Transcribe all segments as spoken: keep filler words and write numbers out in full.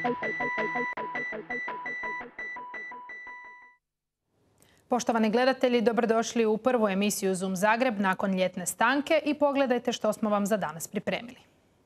Poštovani gledatelji, dobrodošli u prvu emisiju Zoom Zagreb nakon ljetne stanke i pogledajte što smo vam za danas pripremili.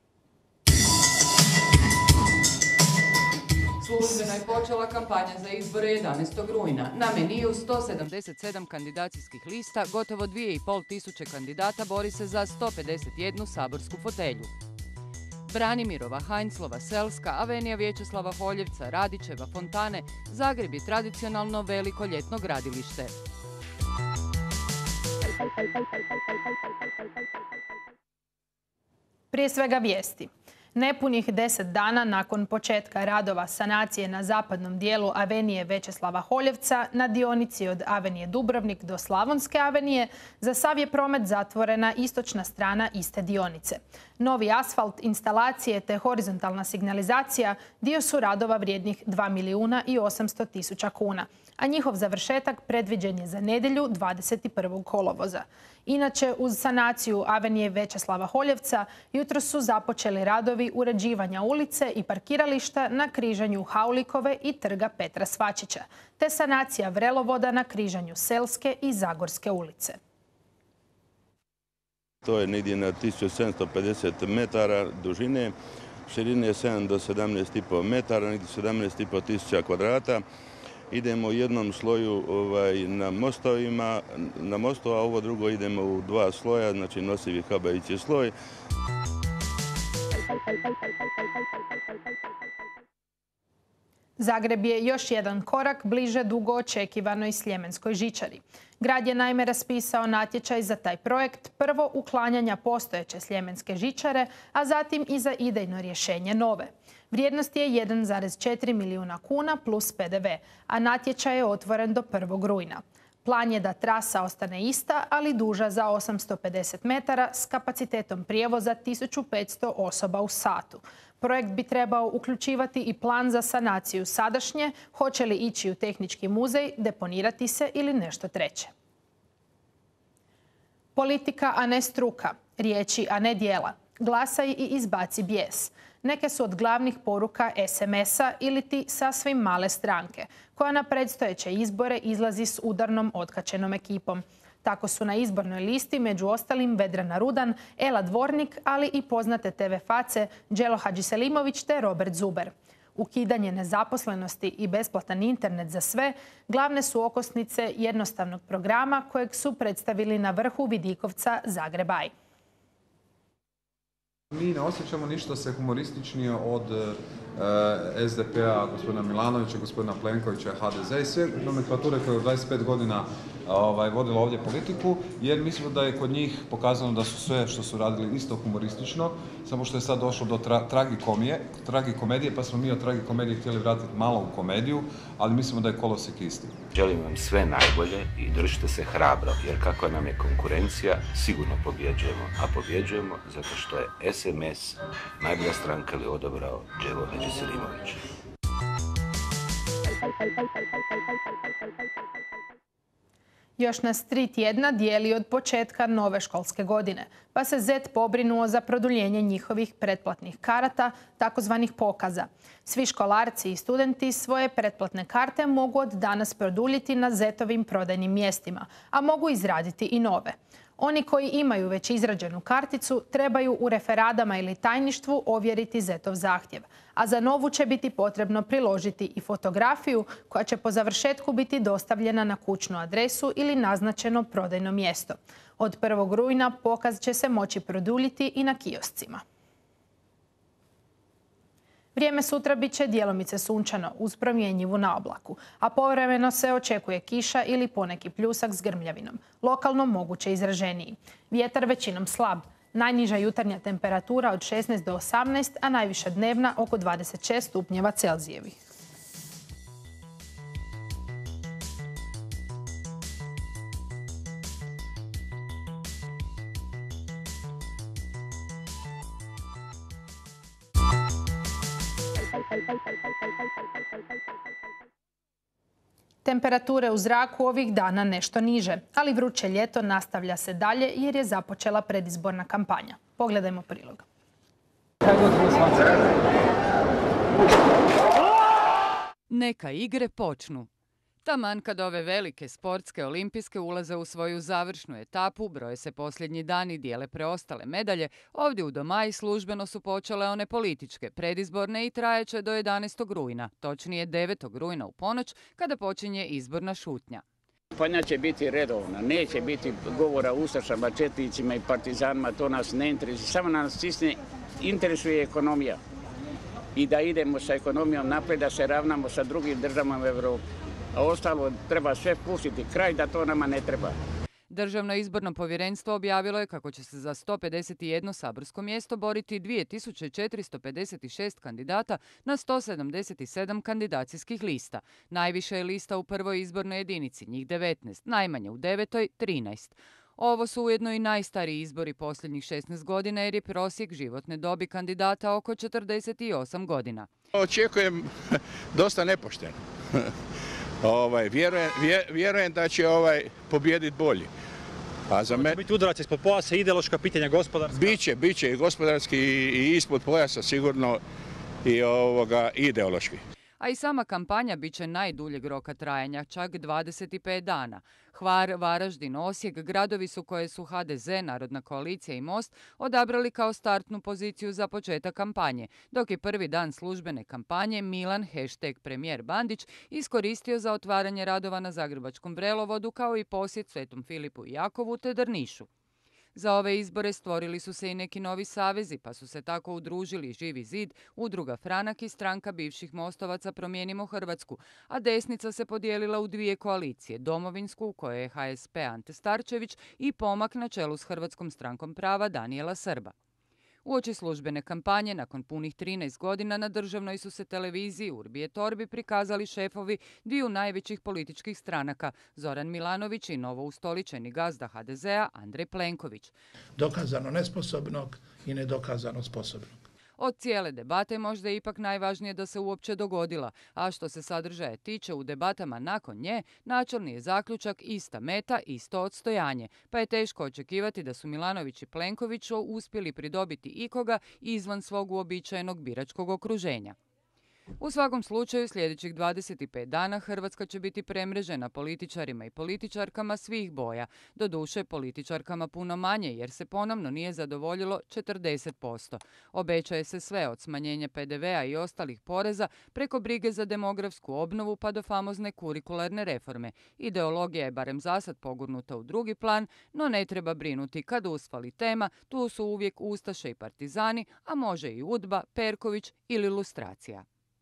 Službeno je počela kampanja za izbore jedanaestog rujna. Na meniju sto sedamdeset sedam kandidacijskih lista, gotovo dvije i pol tisuće kandidata bori se za sto pedeset jednu saborsku fotelju. Branimirova, Heinzlova, Selska, Avenija Vječeslava Holjevca, Radićeva, Fontane, Zagreb je tradicionalno veliko ljetno gradilište. Prije svega vijesti. Nepunih deset dana nakon početka radova sanacije na zapadnom dijelu Avenije Vječeslava Holjevca na dionici od Avenije Dubrovnik do Slavonske avenije, za sav je promet zatvorena istočna strana iste dionice. Novi asfalt, instalacije te horizontalna signalizacija dio su radova vrijednih dva milijuna i osamsto tisuća kuna, a njihov završetak predviđen je za nedjelju dvadeset prvog kolovoza. Inače, uz sanaciju Avenije Vječeslava Holjevca jutro su započeli radovi uređivanja ulice i parkirališta na križanju Haulikove i trga Petra Svačića, te sanacija vrelovoda na križanju Selske i Zagorske ulice. To je negdje na tisuću sedamsto pedeset metara dužine, širine sedam do sedamnaest i pol metara, negdje sedamnaest i pol tisuća kvadrata. Idemo u jednom sloju ovaj, na mostovima, na mostu, a ovo drugo idemo u dva sloja, znači nosivi habajući sloj. Zagreb je još jedan korak bliže dugo očekivanoj sljemenskoj žičari. Grad je naime raspisao natječaj za taj projekt, prvo uklanjanja postojeće sljemenske žičare, a zatim i za idejno rješenje nove. Vrijednost je jedan zarez četiri milijuna kuna plus pe de ve, a natječaj je otvoren do prvog rujna. Plan je da trasa ostane ista, ali duža za osamsto pedeset metara s kapacitetom prijevoza tisuću petsto osoba u satu. Projekt bi trebao uključivati i plan za sanaciju sadašnje, hoće li ići u tehnički muzej, deponirati se ili nešto treće. Politika, a ne struka. Riječi, a ne djela. Glasaj i izbaci bijes. Neke su od glavnih poruka es em es-a ili ti sasvim male stranke, koja na predstojeće izbore izlazi s udarnom otkačenom ekipom. Tako su na izbornoj listi među ostalim Vedrana Rudan, Ela Dvornik, ali i poznate te ve face Đelo Hadžiselimović te Robert Zuber. Ukidanje nezaposlenosti i besplatan internet za sve glavne su okosnice jednostavnog programa kojeg su predstavili na vrhu vidikovca Zagreb-Aj. Mi ne osjećamo ništa se humorističnije od e, es de pe-a, gospodina Milanovića, gospodina Plenkovića, ha de ze i sve nomenklature koje je u dvadeset pet godina ovaj, vodila ovdje politiku, jer mislimo da je kod njih pokazano da su sve što su radili isto humoristično, samo što je sad došlo do tra, tragikomije, tragikomedije, pa smo mi od tragikomedije htjeli vratiti malo u komediju, ali mislimo da je kolosijek isti. Želim vam sve najbolje i držite se hrabro, jer kakva nam je konkurencija, sigurno pobjeđujemo, a pobjeđujemo zato što je es em es najbolja stranka li odabrao Đelo Hadžiselimović. Još nas tri tjedna dijeli od početka nove školske godine, pa se zet pobrinuo za produljenje njihovih pretplatnih karata, takozvanih pokaza. Svi školarci i studenti svoje pretplatne karte mogu od danas produljiti na zetovim prodajnim mjestima, a mogu izraditi i nove. Oni koji imaju već izrađenu karticu trebaju u referadama ili tajništvu ovjeriti zetov zahtjev, a za novu će biti potrebno priložiti i fotografiju koja će po završetku biti dostavljena na kućnu adresu ili naznačeno prodajno mjesto. Od prvog rujna pokaz će se moći produljiti i na kioscima. Vrijeme sutra bit će djelomice sunčano uz promjenjivu na oblaku, a povremeno se očekuje kiša ili poneki pljusak s grmljavinom, lokalno moguće izraženiji. Vjetar većinom slab, najniža jutarnja temperatura od šesnaest do osamnaest, a najviša dnevna oko dvadeset šest stupnjeva Celzijevih. Temperature u zraku ovih dana nešto niže, ali vruće ljeto nastavlja se dalje jer je započela predizborna kampanja. Pogledajmo prilog. Neka igre počnu. Taman kad ove velike sportske olimpijske ulaze u svoju završnu etapu, broje se posljednji dani i dijele preostale medalje, ovdje u Domaji službeno su počele one političke, predizborne i trajeće do jedanaestog rujna, točnije devetog rujna u ponoć, kada počinje izborna šutnja. Kampanja će biti redovna, neće biti govora o ustašama, četnicima i partizanima, to nas ne interesuje, samo nas cisne interesuje ekonomija i da idemo sa ekonomijom naprijed, da se ravnamo sa drugim državama u Evropi. A ostalo treba sve pustiti kraj, da to nama ne treba. Državno izborno povjerenstvo objavilo je kako će se za sto pedeset jedno saborsko mjesto boriti dvije tisuće četiristo pedeset šest kandidata na sto sedamdeset sedam kandidacijskih lista. Najviše je lista u prvoj izbornoj jedinici, njih devetnaest, najmanje u devetoj trinaest. Ovo su ujedno i najstariji izbori posljednjih šesnaest godina jer je prosjek životne dobi kandidata oko četrdeset osam godina. Očekujem dosta nepošteno. Ovaj, vjerujem, vjerujem da će ovaj pobijediti bolji. A za me... biti udarac ispod pojasa, ideološka pitanja, gospodarska? Biće, biće i gospodarski i ispod pojasa sigurno i ovoga ideološki. A i sama kampanja bit će najduljeg roka trajanja, čak dvadeset pet dana. Hvar, Varaždin, Osijek, gradovi su koje su ha de ze, Narodna koalicija i Most odabrali kao startnu poziciju za početak kampanje, dok je prvi dan službene kampanje Milan, hashtag premijer Bandić, iskoristio za otvaranje radova na Zagrebačkom vrelovodu kao i posjet Svetom Filipu i Jakovu te Drnišu. Za ove izbore stvorili su se i neki novi savezi, pa su se tako udružili Živi zid, Udruga Franak i stranka bivših mostovaca Promijenimo Hrvatsku, a desnica se podijelila u dvije koalicije, Domovinsku u kojoj je ha es pe Ante Starčević i Pomak na čelu s Hrvatskom strankom prava Danijela Srba. Uoči službene kampanje, nakon punih trinaest godina, na državnoj su se televiziji Urbi et Orbi prikazali šefovi dviju najvećih političkih stranaka, Zoran Milanović i novoustoličeni gazda ha de zea Andrej Plenković. Dokazano nesposobnog i nedokazano sposobnog. Od cijele debate možda je ipak najvažnije da se uopće dogodila, a što se sadržaja tiče u debatama nakon nje, načelni je zaključak ista meta, isto odstojanje, pa je teško očekivati da su Milanović i Plenković uspjeli pridobiti ikoga izvan svog uobičajenog biračkog okruženja. U svakom slučaju, sljedećih dvadeset pet dana Hrvatska će biti premrežena političarima i političarkama svih boja, doduše političarkama puno manje jer se ponovno nije zadovoljilo četrdeset posto. Obećaje se sve od smanjenja pe de vea i ostalih poreza preko brige za demografsku obnovu pa do famozne kurikularne reforme. Ideologija je barem zasad pogurnuta u drugi plan, no ne treba brinuti kad usfali tema, tu su uvijek ustaše i partizani, a može i Udba, Perković ili lustracija.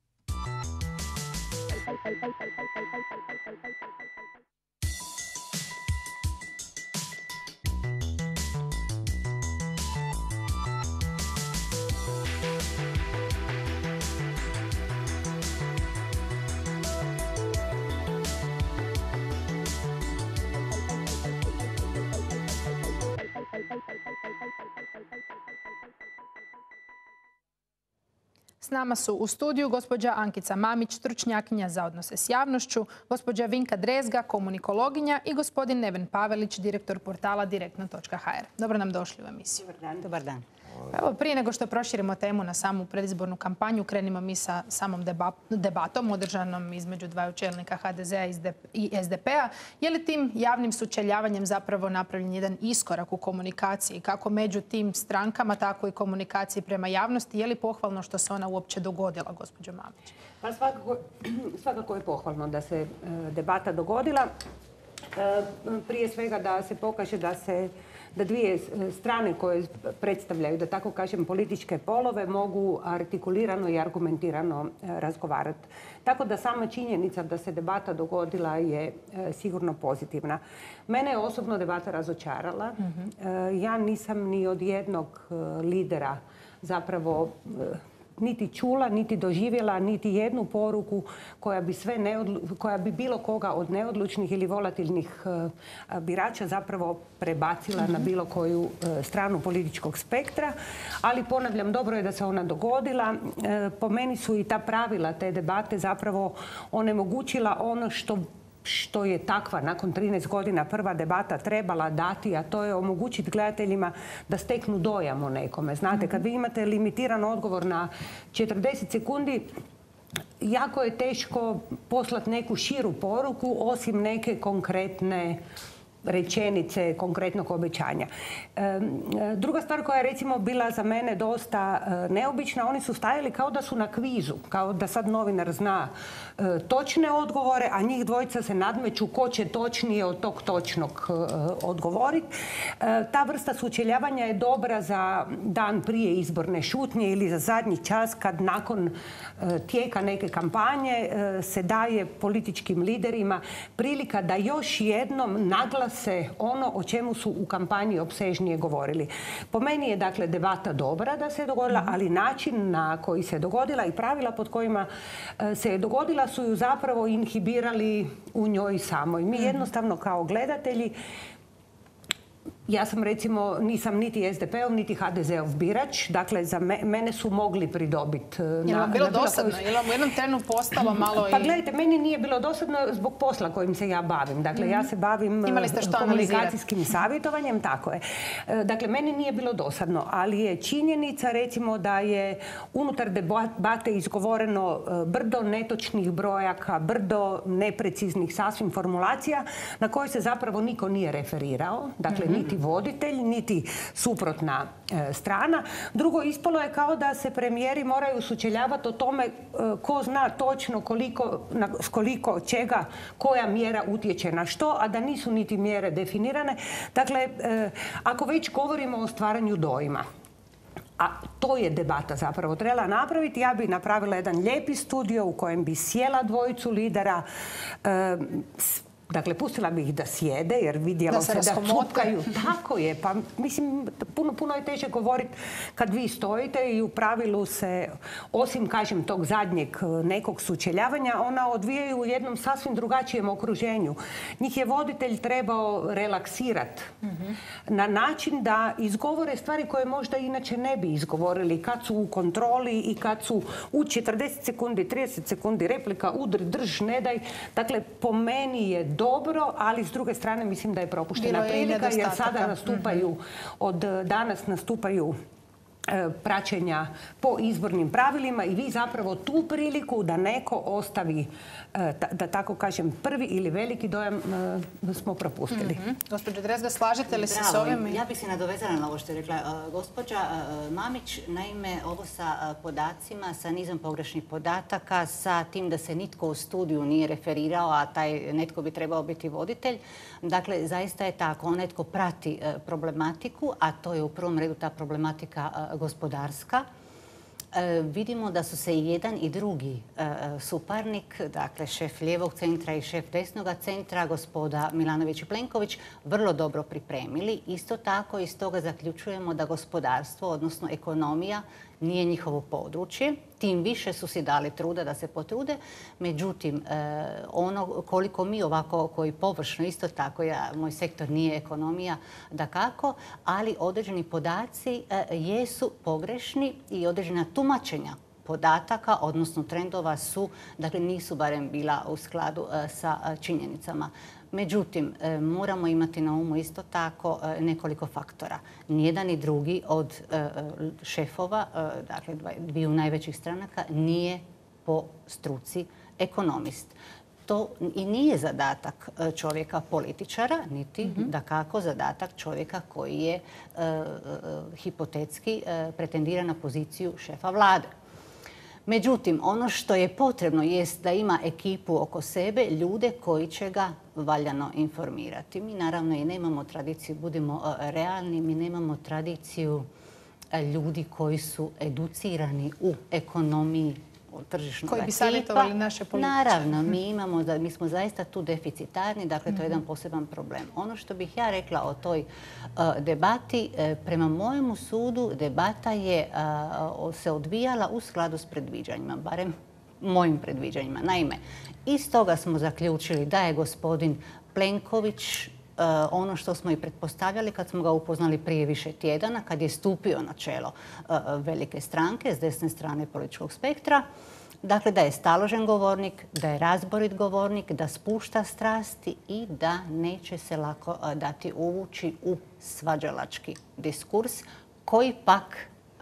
S nama su u studiju gospođa Ankica Mamić, stručnjakinja za odnose s javnošću, gospođa Vinka Drezga, komunikologinja i gospodin Neven Pavelić, direktor portala direktno točka ha er. Dobro nam došli u emisiju. Dobar dan. Dobar dan. Evo, prije nego što proširimo temu na samu predizbornu kampanju, krenimo mi sa samom debatom održanom između dvaju čelnika ha de zea i es de pe-a. Je li tim javnim sučeljavanjem zapravo napravljen jedan iskorak u komunikaciji, kako među tim strankama, tako i komunikaciji prema javnosti? Je li pohvalno što se ona uopće dogodila, gospođo Mamić? Pa svakako, svakako je pohvalno da se debata dogodila. Prije svega da se pokaže da se da dvije strane koje predstavljaju, da tako kažem, političke polove mogu artikulirano i argumentirano razgovarati. Tako da sama činjenica da se debata dogodila je sigurno pozitivna. Mene je osobno debata razočarala. Ja nisam ni od jednog lidera zapravo niti čula, niti doživjela, niti jednu poruku koja bi, sve neodlu, koja bi bilo koga od neodlučnih ili volatilnih uh, birača zapravo prebacila mm-hmm. na bilo koju uh, stranu političkog spektra. Ali ponavljam, dobro je da se ona dogodila. Uh, po meni su i ta pravila te debate zapravo onemogućila ono što što je takva nakon trinaest godina prva debata trebala dati, a to je omogućiti gledateljima da steknu dojam o nekome. Znate, kad vi imate limitiran odgovor na četrdeset sekundi, jako je teško poslati neku širu poruku osim neke konkretne rečenice, konkretnog obećanja. Druga stvar koja je recimo bila za mene dosta neobična, oni su stajali kao da su na kvizu, kao da sad novinar zna točne odgovore, a njih dvojica se nadmeću ko će točnije od tog točnog odgovoriti. Ta vrsta sučeljavanja je dobra za dan prije izborne šutnje ili za zadnji čas kad nakon tijeka neke kampanje se daje političkim liderima prilika da još jednom naglase ono o čemu su u kampanji opsežnije govorili. Po meni je dakle debata dobra da se je dogodila, ali način na koji se je dogodila i pravila pod kojima se je dogodila su ju zapravo inhibirali u njoj samoj. Mi jednostavno kao gledatelji, ja sam recimo, nisam niti es de pe ov, niti ha de ze ov birač. Dakle, za me, mene su mogli pridobiti. Je vam bilo dosadno? Je vam u jednom trenu postalo malo i... Pa gledajte, meni nije bilo dosadno zbog posla kojim se ja bavim. Dakle, ja se bavim komunikacijskim savjetovanjem, tako je. Dakle, meni nije bilo dosadno, ali je činjenica recimo da je unutar debate izgovoreno brdo netočnih brojaka, brdo nepreciznih sasvim formulacija na koje se zapravo niko nije referirao. Dakle, niti voditelj, niti suprotna e, strana. Drugo, ispalo je kao da se premijeri moraju sučeljavati o tome e, ko zna točno koliko, na, koliko čega, koja mjera utječe na što, a da nisu niti mjere definirane. Dakle, e, ako već govorimo o stvaranju dojma, a to je debata zapravo trebala napraviti, ja bi napravila jedan lijepi studio u kojem bi sjela dvojicu lidera, e, dakle, pustila bih ih da sjede, jer vidjelo se, se da čupkaju. Tako je. Pa, mislim, puno, puno je teže govoriti kad vi stojite i u pravilu se, osim, kažem, tog zadnjeg nekog sučeljavanja, ona odvijaju u jednom sasvim drugačijem okruženju. Njih je voditelj trebao relaksirati mm-hmm. na način da izgovore stvari koje možda inače ne bi izgovorili kad su u kontroli i kad su u četrdeset sekundi, trideset sekundi replika, udri, drž, ne daj. Dakle, po meni je dobro, ali s druge strane mislim da je propuštena prilika jer sada nastupaju, od danas nastupaju praćenja po izbornim pravilima i vi zapravo tu priliku da neko ostavi, da tako kažem, prvi ili veliki dojam smo propustili. Mm-hmm. Gospođo Drezga, slažete li se s ovim? Ja bih se nadovezala na ovo što je rekla gospođa Mamić. Naime, ovo sa podacima, sa nizom pogrešnih podataka, sa tim da se nitko u studiju nije referirao, a taj netko bi trebao biti voditelj. Dakle, zaista je tako. Onaj tko prati problematiku, a to je u prvom redu ta problematika gospodarska, e, vidimo da su se i jedan i drugi e, suparnik, dakle šef lijevog centra i šef desnoga centra, gospoda Milanović i Plenković, vrlo dobro pripremili. Isto tako iz toga zaključujemo da gospodarstvo, odnosno ekonomija, nije njihovo područje. Tim više su si dali truda da se potrude. Međutim, ono koliko mi ovako koji površno, isto tako, ja, moj sektor nije ekonomija, dakako, ali određeni podaci jesu pogrešni i određena tumačenja podataka, odnosno trendova su, dakle nisu barem bila u skladu sa činjenicama. Međutim, moramo imati na umu isto tako nekoliko faktora. Nijedan i drugi od šefova, dakle dviju najvećih stranaka, nije po struci ekonomist. To i nije zadatak čovjeka političara, niti mm-hmm. dakako zadatak čovjeka koji je uh, hipotetski uh, pretendira na poziciju šefa vlade. Međutim, ono što je potrebno jest da ima ekipu oko sebe, ljude koji će ga valjano informirati. Mi naravno i nemamo tradiciju, budimo realni, mi nemamo tradiciju ljudi koji su educirani u ekonomiji tržišnog koji bi savjetovali naše političare. Naravno, mi imamo, mi smo zaista tu deficitarni, dakle to je jedan poseban problem. Ono što bih ja rekla o toj uh, debati, uh, prema mojemu sudu, debata je uh, se odvijala u skladu s predviđanjima, barem mojim predviđanjima. Naime, iz toga smo zaključili da je gospodin Plenković Uh, ono što smo i pretpostavljali kad smo ga upoznali prije više tjedana, kad je stupio na čelo uh, velike stranke s desne strane političkog spektra. Dakle, da je staložen govornik, da je razborit govornik, da spušta strasti i da neće se lako uh, dati uvući u svađalački diskurs koji pak uh,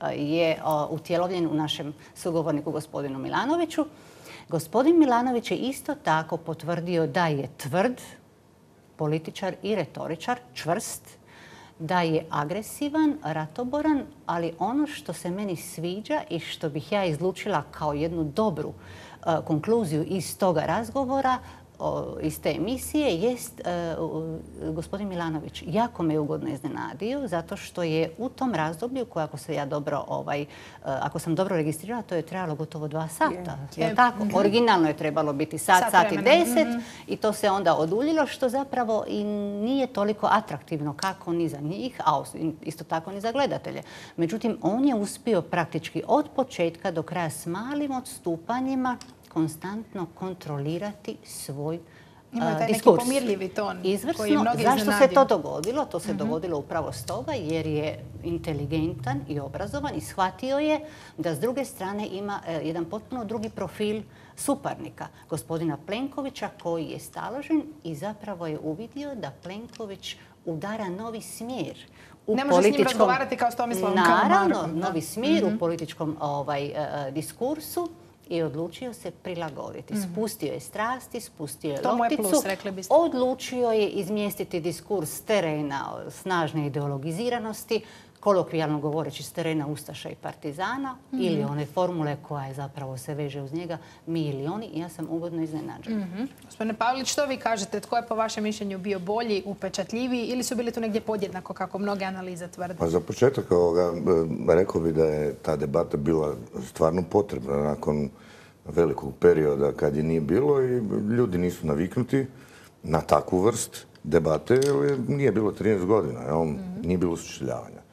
je utjelovljen u našem sugovorniku gospodinu Milanoviću. Gospodin Milanović je isto tako potvrdio da je tvrd političar i retoričar, čvrst, da je agresivan, ratoboran, ali ono što se meni sviđa i što bih ja izlučila kao jednu dobru konkluziju iz toga razgovora, iz te emisije, jest gospodin Milanović. Jako me ugodno iznenadio, zato što je u tom razdoblju, koje ako se ja dobro, ako sam dobro registrirala, to je trajalo gotovo dva sata. Je tako? Originalno je trebalo biti sat, sat i deset i to se onda oduljilo, što zapravo i nije toliko atraktivno kako ni za njih, a isto tako ni za gledatelje. Međutim, on je uspio praktički od početka do kraja s malim odstupanjima konstantno kontrolirati svoj diskurs. Ima taj neki pomirljivi ton koji je mnogi iznenadio. Zašto se to dogodilo? To se dogodilo upravo stoga jer je inteligentan i obrazovan i shvatio je da s druge strane ima jedan potpuno drugi profil suparnika, gospodina Plenkovića, koji je staložen i zapravo je uvidio da Plenković udara novi smjer. Ne može s njim razgovarati kao s Tomislavom Karamarkom. Naravno, novi smjer u političkom diskursu. I odlučio se prilagoditi. Spustio je strasti, spustio je lopticu, odlučio je izmjestiti diskurs s terena snažne ideologiziranosti, kolokvijalno govoreći s terena Ustaša i Partizana, ili one formule koja je zapravo se veže uz njega, mi ili oni, i ja sam ugodno iznenađena. Gospodine Pavlić, što vi kažete? Tko je po vašem mišljenju bio bolji, upečatljiviji ili su bili tu negdje podjednako kako mnoge analize tvrde? Pa za početak rekao bi da je ta debata bila stvarno potrebna nakon velikog perioda kad je nije bilo i ljudi nisu naviknuti na takvu vrst debate, jer nije bilo trinaest godina, nije bilo sučeljavanja.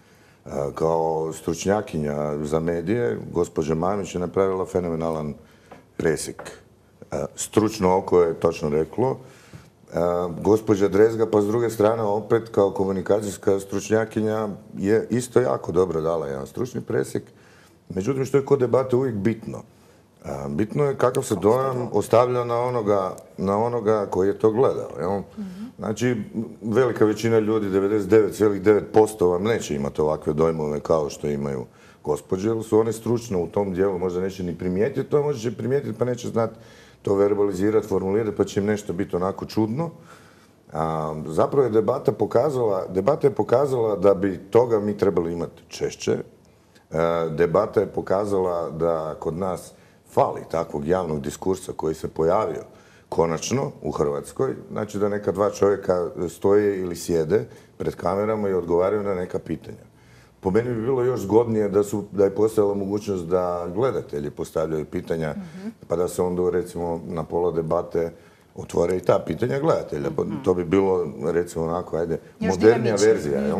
Kao stručnjakinja za medije, gospođa Mamić je napravila fenomenalan presjek. Stručno oko je točno reklo. Gospođa Drezga, pa s druge strane, opet kao komunikacijska stručnjakinja, je isto jako dobro dala jedan stručni presjek. Međutim, što je kod debate uvijek bitno? Bitno je kakav se dojam ostavlja na onoga koji je to gledao. Znači, velika većina ljudi, devedeset devet zarez devet posto vam neće imati ovakve dojmove kao što imaju gospođe, jer su one stručno u tom dijelu, možda neće ni primijetiti, to možda će primijetiti pa neće znati to verbalizirati, formulirati, pa će im nešto biti onako čudno. Zapravo je debata pokazala, debata je pokazala da bi toga mi trebali imati češće. Debata je pokazala da kod nas fali takvog javnog diskursa koji se pojavio konačno u Hrvatskoj. Znači da neka dva čovjeka stoje ili sjede pred kamerama i odgovaraju na neka pitanja. Po meni bi bilo još zgodnije da je postojala mogućnost da gledatelji postavljaju pitanja, pa da se onda recimo na pola debate otvore i ta pitanja gledatelja. To bi bilo recimo onako, ajde, modernija verzija.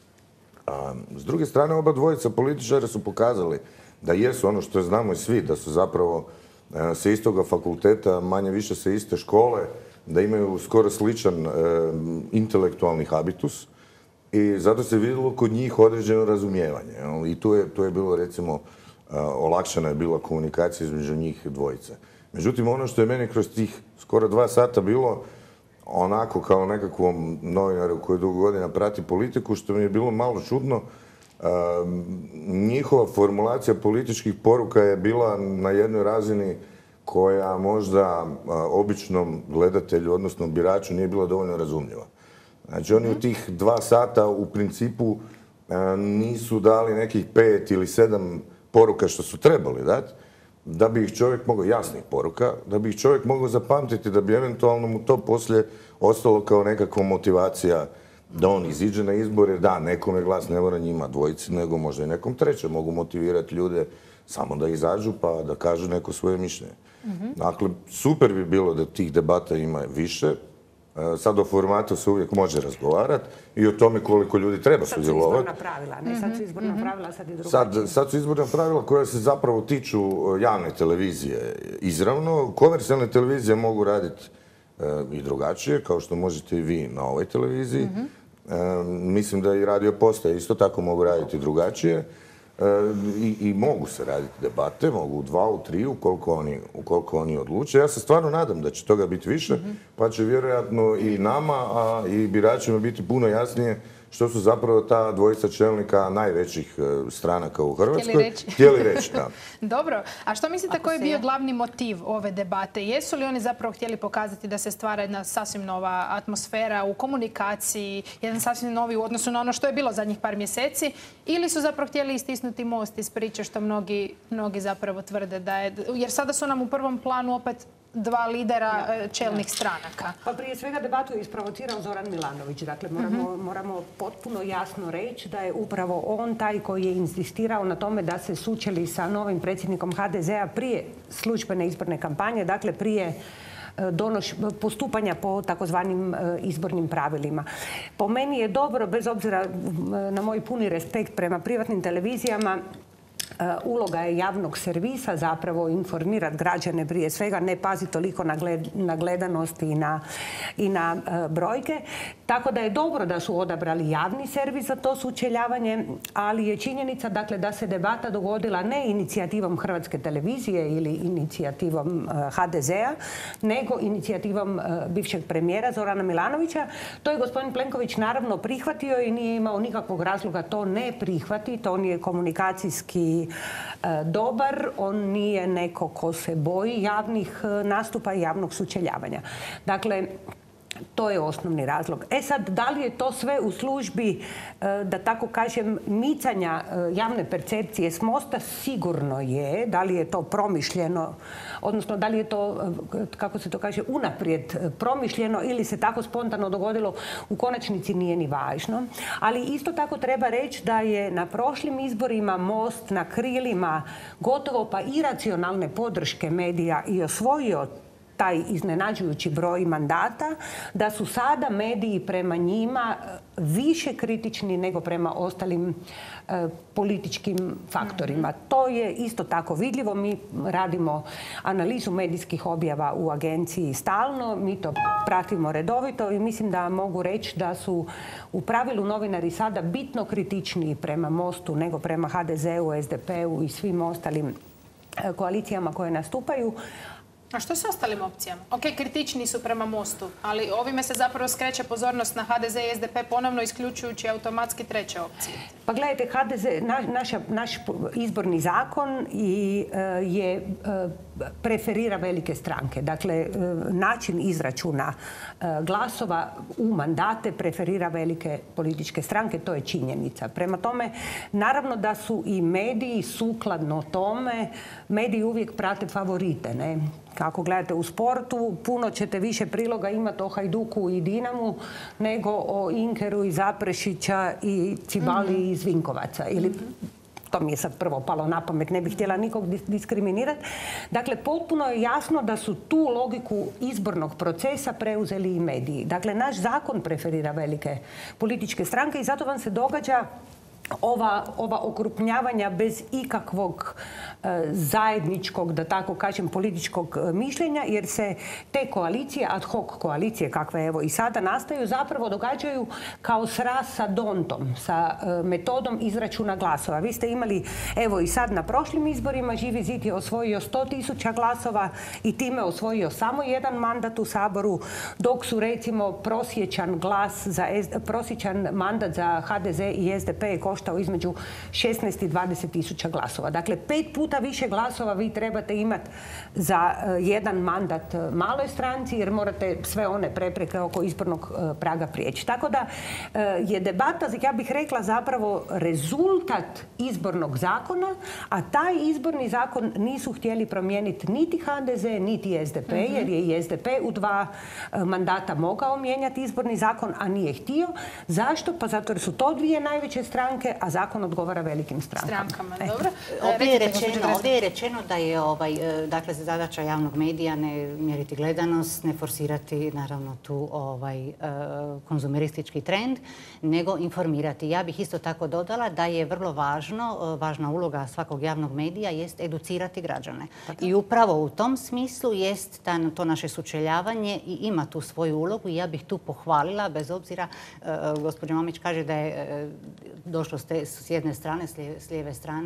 S druge strane, oba dvojica političara su pokazali da jesu ono što znamo i svi, da su zapravo sa istoga fakulteta, manje više sa iste škole, da imaju skoro sličan intelektualni habitus i zato se vidjelo kod njih određeno razumijevanje. I tu je bilo, recimo, olakšana je bila komunikacija između njih dvojice. Međutim, ono što je meni kroz tih skoro dva sata bilo onako kao nekakvom novinaru koji dugo godina prati politiku, što mi je bilo malo čudno, njihova formulacija političkih poruka je bila na jednoj razini koja možda običnom gledatelju, odnosno biraču, nije bila dovoljno razumljiva. Znači, oni u tih dva sata u principu nisu dali nekih pet ili sedam poruka što su trebali dati, da bi ih čovjek mogao, jasnih poruka, da bi ih čovjek mogao zapamtiti, da bi eventualno mu to poslije ostalo kao nekakva motivacija da on iziđe na izbore. Da, nekome glas ne mora njima dvojici, nego možda i nekom trećem. Mogu motivirati ljude samo da izađu pa da kažu neko svoje mišljenje. Dakle, super bi bilo da tih debata ima više. Sad o formatu se uvijek može razgovarati i o tome koliko ljudi treba sudjelovati. Sad su izborna pravila, ne? Sad su izborna pravila, sad je drugačije. Sad su izborna pravila koja se zapravo tiču javne televizije izravno. Komercijalne televizije mogu raditi i drugačije, kao što možete i vi na ovoj televiziji. Mislim da i radio postaje isto tako mogu raditi drugačije. I mogu se raditi debate, mogu u dva, u tri, ukoliko oni odluče. Ja se stvarno nadam da će toga biti više, pa će vjerojatno i nama, a i biračima biti puno jasnije što su zapravo ta dvojica čelnika najvećih stranaka u Hrvatskoj htjeli reći. Htjeli reći da. Dobro, a što mislite Ako koji je se bio ja- glavni motiv ove debate? Jesu li oni zapravo htjeli pokazati da se stvara jedna sasvim nova atmosfera u komunikaciji, jedan sasvim novi u odnosu na ono što je bilo zadnjih par mjeseci, ili su zapravo htjeli istisnuti most iz priče što mnogi, mnogi zapravo tvrde da je... Jer sada su nam u prvom planu opet dva lidera e, čelnih stranaka. Pa prije svega debatu je isprovocirao Zoran Milanović. Dakle, moramo, moramo potpuno jasno reći da je upravo on taj koji je insistirao na tome da se sučeli sa novim predsjednikom ha de zea prije službene izborne kampanje, dakle prije donoš, postupanja po takozvanim izbornim pravilima. Po meni je dobro, bez obzira na moj puni respekt prema privatnim televizijama, uloga je javnog servisa zapravo informirati građane prije svega, ne pazi toliko na, gled, na gledanost i na, i na uh, brojke. Tako da je dobro da su odabrali javni servis za to sučeljavanje, ali je činjenica dakle, da se debata dogodila ne inicijativom Hrvatske televizije ili inicijativom uh, ha de zea, nego inicijativom uh, bivšeg premijera Zorana Milanovića. To je gospodin Plenković naravno prihvatio i nije imao nikakvog razloga to ne prihvatiti. On je komunikacijski dobar, on nije neko ko se boji javnih nastupa i javnog sučeljavanja. Dakle, to je osnovni razlog. E sad, da li je to sve u službi, da tako kažem, micanja javne percepcije s mosta? Sigurno je. Da li je to promišljeno, odnosno da li je to, kako se to kaže, unaprijed promišljeno ili se tako spontano dogodilo, u konačnici nije ni važno. Ali isto tako treba reći da je na prošlim izborima Most na krilima gotovo pa iracionalne podrške medija i osvojio taj iznenađujući broj mandata, da su sada mediji prema njima više kritični nego prema ostalim e, političkim faktorima. Mm-hmm. To je isto tako vidljivo. Mi radimo analizu medijskih objava u agenciji stalno, mi to pratimo redovito i mislim da mogu reći da su u pravilu novinari sada bitno kritičniji prema Mostu nego prema ha de zeu, es de pe-u i svim ostalim e, koalicijama koje nastupaju. A što s ostalim opcijama? Ok, kritični su prema Mostu, ali ovime se zapravo skreće pozornost na ha de ze i es de pe ponovno isključujući automatski treće opcije. Pa gledajte, ha de ze, na, naša, naš izborni zakon i, uh, je uh, preferira velike stranke. Dakle, uh, način izračuna uh, glasova u mandate preferira velike političke stranke, to je činjenica. Prema tome, naravno da su i mediji sukladno tome, mediji uvijek prate favorite, ne? Kako gledate u sportu, puno ćete više priloga imati o Hajduku i Dinamu nego o Inkeru iz Zaprešića i Cibali mm-hmm. iz Vinkovaca. Ili, to mi je sad prvo palo na pamet, ne bih htjela nikog diskriminirati. Dakle, potpuno je jasno da su tu logiku izbornog procesa preuzeli i mediji. Dakle, naš zakon preferira velike političke stranke i zato vam se događa Ova, ova okrupnjavanja bez ikakvog e, zajedničkog, da tako kažem, političkog e, mišljenja, jer se te koalicije, ad hoc koalicije, kakve evo i sada nastaju, zapravo događaju kao sraz sa dontom, sa e, metodom izračuna glasova. Vi ste imali, evo i sad na prošlim izborima, Živi zid je osvojio sto tisuća glasova i time osvojio samo jedan mandat u Saboru, dok su recimo prosječan glas za, prosječan mandat za ha de ze i es de pe koštao između šesnaest i dvadeset tisuća glasova. Dakle, pet puta više glasova vi trebate imati za jedan mandat maloj stranci, jer morate sve one prepreke oko izbornog praga prijeći. Tako da je debata, ja bih rekla, zapravo rezultat izbornog zakona, a taj izborni zakon nisu htjeli promijeniti niti ha de ze, niti es de pe, mm-hmm. jer je i es de pe u dva mandata mogao mijenjati izborni zakon, a nije htio. Zašto? Pa zato jer su to dvije najveće stranke, a zakon odgovara velikim strankama. Strankama, dobro. Ovdje je rečeno, ovdje je rečeno da je ovaj, dakle, zadaća javnog medija ne mjeriti gledanost, ne forsirati naravno tu ovaj, konzumeristički trend, nego informirati. Ja bih isto tako dodala da je vrlo važno, važna uloga svakog javnog medija jest educirati građane. I upravo u tom smislu jest to naše sučeljavanje i ima tu svoju ulogu i ja bih tu pohvalila, bez obzira, gospođa Mamić kaže da je došlo s jedne strane, s lijeve strane,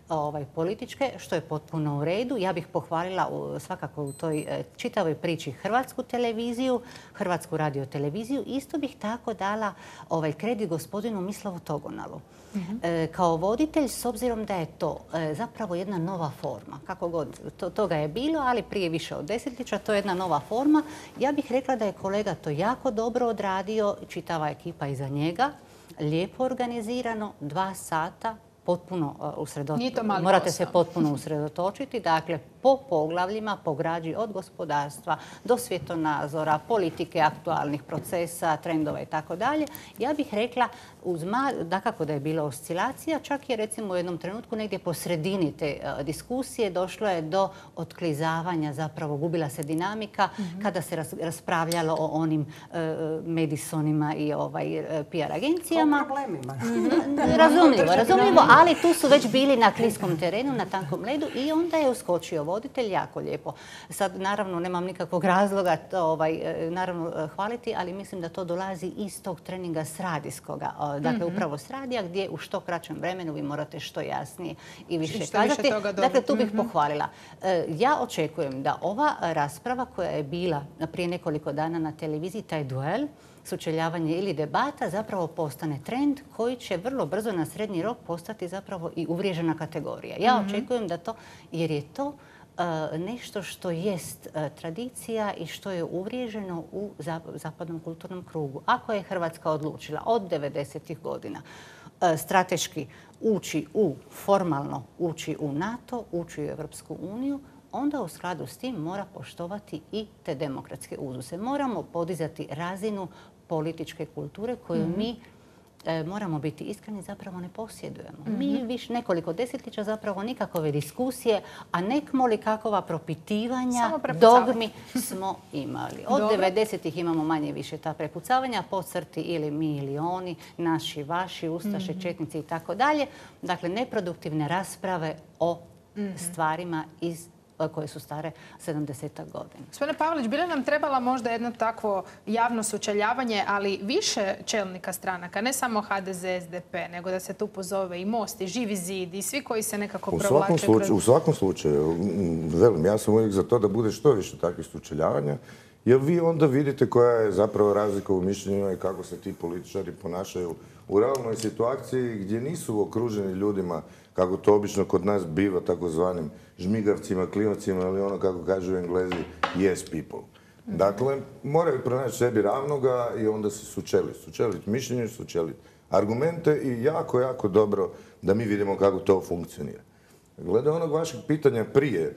ovaj, političke, što je potpuno u redu. Ja bih pohvalila u, svakako u toj e, čitavoj priči Hrvatsku televiziju, Hrvatsku radioteleviziju. Isto bih tako dala ovaj, kredit gospodinu Mislavu Togonalu. Mm-hmm. e, kao voditelj, s obzirom da je to e, zapravo jedna nova forma. Kako god, to, toga je bilo, ali prije više od desetljeća, to je jedna nova forma. Ja bih rekla da je kolega to jako dobro odradio, čitava ekipa iza njega, lijepo organizirano, dva sata, potpuno usredotočiti. Morate se potpuno usredotočiti. Dakle, po poglavljima, po građi od gospodarstva do svjetonazora, politike, aktualnih procesa, trendova i tako dalje. Ja bih rekla, uz ma, dakako da je bila oscilacija, čak je recimo u jednom trenutku negdje po sredini te uh, diskusije došlo je do otklizavanja, zapravo gubila se dinamika mm-hmm. kada se ras, raspravljalo o onim uh, Madisonima i ovaj, uh, P R agencijama. O problemima. Mm-hmm. razumljivo, razumljivo, ali tu su već bili na kliskom terenu, na tankom ledu i onda je uskočio voditelj jako lijepo. Sad, naravno, nemam nikakvog razloga to, ovaj, naravno, hvaliti, ali mislim da to dolazi iz tog treninga s radijskoga. Dakle, mm-hmm. upravo s radija gdje u što kraćem vremenu vi morate što jasnije i više I kazati. Više dakle, tu bih mm-hmm. pohvalila. Ja očekujem da ova rasprava koja je bila prije nekoliko dana na televiziji, taj duel, sučeljavanje ili debata, zapravo postane trend koji će vrlo brzo na srednji rok postati zapravo i uvriježena kategorija. Ja mm-hmm. očekujem da to, jer je to uh, nešto što jest uh, tradicija i što je uvriježeno u zap- zapadnom kulturnom krugu. Ako je Hrvatska odlučila od devedesetih godina uh, strateški ući u, formalno ući u NATO, ući u Europsku uniju, onda u skladu s tim mora poštovati i te demokratske uzuse. Moramo podizati razinu političke kulture koju mm-hmm. mi e, moramo biti iskreni, zapravo ne posjedujemo. Mm-hmm. Mi više nekoliko desetljeća zapravo nikakove diskusije, a nekmo li kakova propitivanja, dogmi smo imali. Od devedesetih imamo manje više ta prepucavanja, po crti ili mi ili oni, naši, vaši, ustaše, mm-hmm. četnici i tako dalje. Dakle, neproduktivne rasprave o mm-hmm. stvarima iz koje su stare sedamdesetak godina. Gospodine Pavelić, bi li nam trebala možda jedno takvo javno sučeljavanje, ali više čelnika stranaka, ne samo H D Z, S D P, nego da se tu pozove i Most, i Živi zid, i svi koji se nekako u provlače svakom slučaju, kroz... U svakom slučaju, velim, ja sam uvijek za to da bude što više takvih sučeljavanja, jer vi onda vidite koja je zapravo razlika u mišljenjima i kako se ti političari ponašaju u realnoj situaciji gdje nisu okruženi ljudima, kako to obično kod nas biva, takozvanim žmigavcima, klimacima ili ono kako kažu Englezi, yes people. Dakle, moraju pronaći sebi ravnoga i onda se sučeliti. Sučeliti mišljenje, sučeliti argumente i jako, jako dobro da mi vidimo kako to funkcionira. Glede onog vašeg pitanja prije,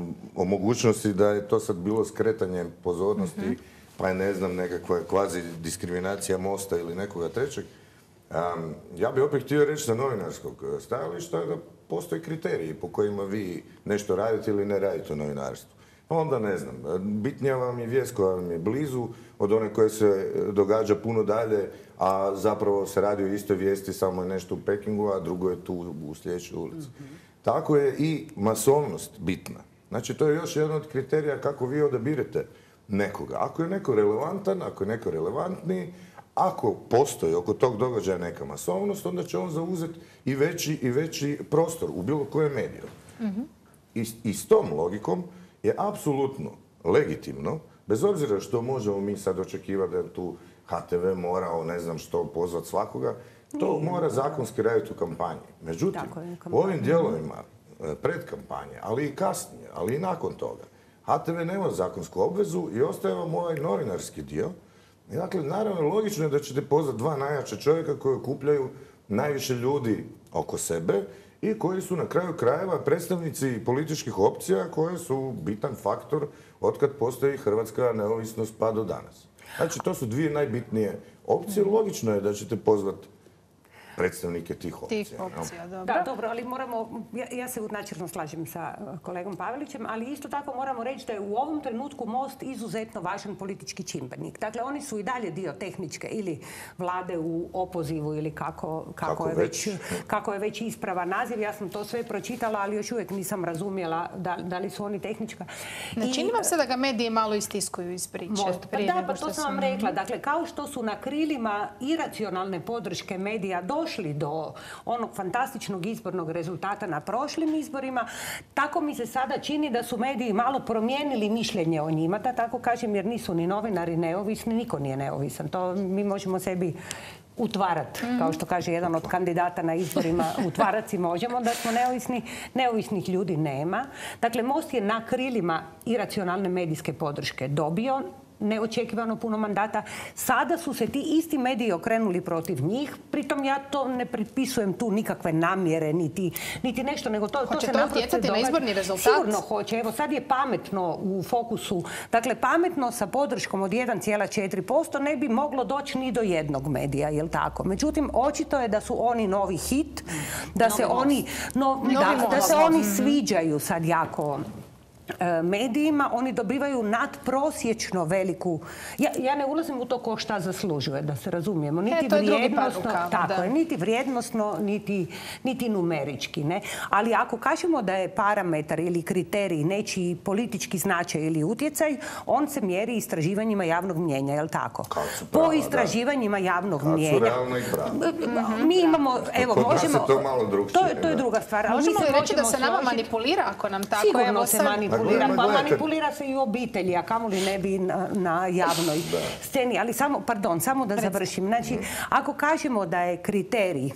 o mogućnosti da je to sad bilo skretanje pozornosti, mm-hmm. pa je, ne znam, nekakva kvazi diskriminacija Mosta ili nekoga trećeg, Um, ja bih opet htio reći sa novinarskog stajališta da postoje kriteriji po kojima vi nešto radite ili ne radite u novinarstvu. Onda ne znam, bitnija vam je vijest koja vam je blizu od one koje se događa puno dalje, a zapravo se radi o istoj vijesti, samo je nešto u Pekingu, a drugo je tu u sljedećoj ulici. Mm-hmm. Tako je i masovnost bitna. Znači, to je još jedan od kriterija kako vi odabirete nekoga. Ako je neko relevantan, ako je neko relevantniji, ako postoji oko tog događaja neka masovnost, onda će on zauzeti i veći i veći prostor u bilo kojem mediju. Mm-hmm. I, I s tom logikom je apsolutno legitimno, bez obzira što možemo mi sad očekivati da je tu H T V morao, ne znam što, pozvati svakoga, to Nije. mora zakonski raditi u kampanji. Međutim, u ovim dijelovima pred kampanje, ali i kasnije, ali i nakon toga, H T V nema zakonsku obvezu i ostaje vam ovaj novinarski dio. I dakle, naravno, logično je da ćete pozvati dva najjača čovjeka koji okupljaju najviše ljudi oko sebe i koji su na kraju krajeva predstavnici političkih opcija koje su bitan faktor otkad postoji hrvatska neovisnost pa do danas. Znači, to su dvije najbitnije opcije. Logično je da ćete pozvati predstavnike tih opcija. Tih opcija, dobro. Da, dobro, ali moramo, ja, ja se načelno slažem sa kolegom Pavelićem, ali isto tako moramo reći da je u ovom trenutku Most izuzetno važan politički čimbenik. Dakle, oni su i dalje dio tehničke ili vlade u opozivu ili kako, kako, kako, je, već, kako je već ispravan naziv. Ja sam to sve pročitala, ali još uvijek nisam razumjela da, da li su oni tehnička. Ne čini vam se da ga mediji malo istiskuju iz priče? Most, pa da, pa to sam vam rekla. Dakle, kao što su na krilima iracionalne podrške medija došli došli do onog fantastičnog izbornog rezultata na prošlim izborima, tako mi se sada čini da su mediji malo promijenili mišljenje o njima, da tako kažem, jer nisu ni novinari neovisni, niko nije neovisan. To mi možemo sebi utvarat, kao što kaže jedan od kandidata na izborima, utvarat si možemo da smo neovisni. Neovisnih ljudi nema. Dakle, Most je na krilima iracionalne medijske podrške dobio neočekivano puno mandata. Sada su se ti isti mediji okrenuli protiv njih. Pritom ja to ne pripisujem tu nikakve namjere, niti, niti nešto, nego to, to se naprosto događa. Hoće to utjecati na izborni rezultat? Sigurno hoće. Evo sad je pametno u fokusu. Dakle, pametno sa podrškom od jedan zarez četiri posto ne bi moglo doći ni do jednog medija, jel tako? Međutim, očito je da su oni novi hit, da se oni, no, da, da se oni sviđaju sad jako medijima, oni dobivaju nadprosječno veliku... Ja, ja ne ulazim u to ko šta zaslužuje, da se razumijemo. Niti e, to je vrijednosno, drugi par rukava, tako je, niti vrijednosno, niti, niti numerički. Ne? Ali ako kažemo da je parametar ili kriterij nečiji politički značaj ili utjecaj, on se mjeri istraživanjima javnog mnjenja, je li tako? Pravo, po istraživanjima da. javnog Kad mnjenja. Su realno i pravo. Mi imamo, evo, Kod možemo... nas je to malo drugčije. To, to je druga stvar. Možemo li reći da se nama složiti... manipulira ako nam tako... Sigurno evo, se sad... manipulira. Pa manipulira se i u obitelji, a kamoli ne bi na, na javnoj sceni. Ali samo, pardon, samo da završim. Znači, ako kažemo da je kriterij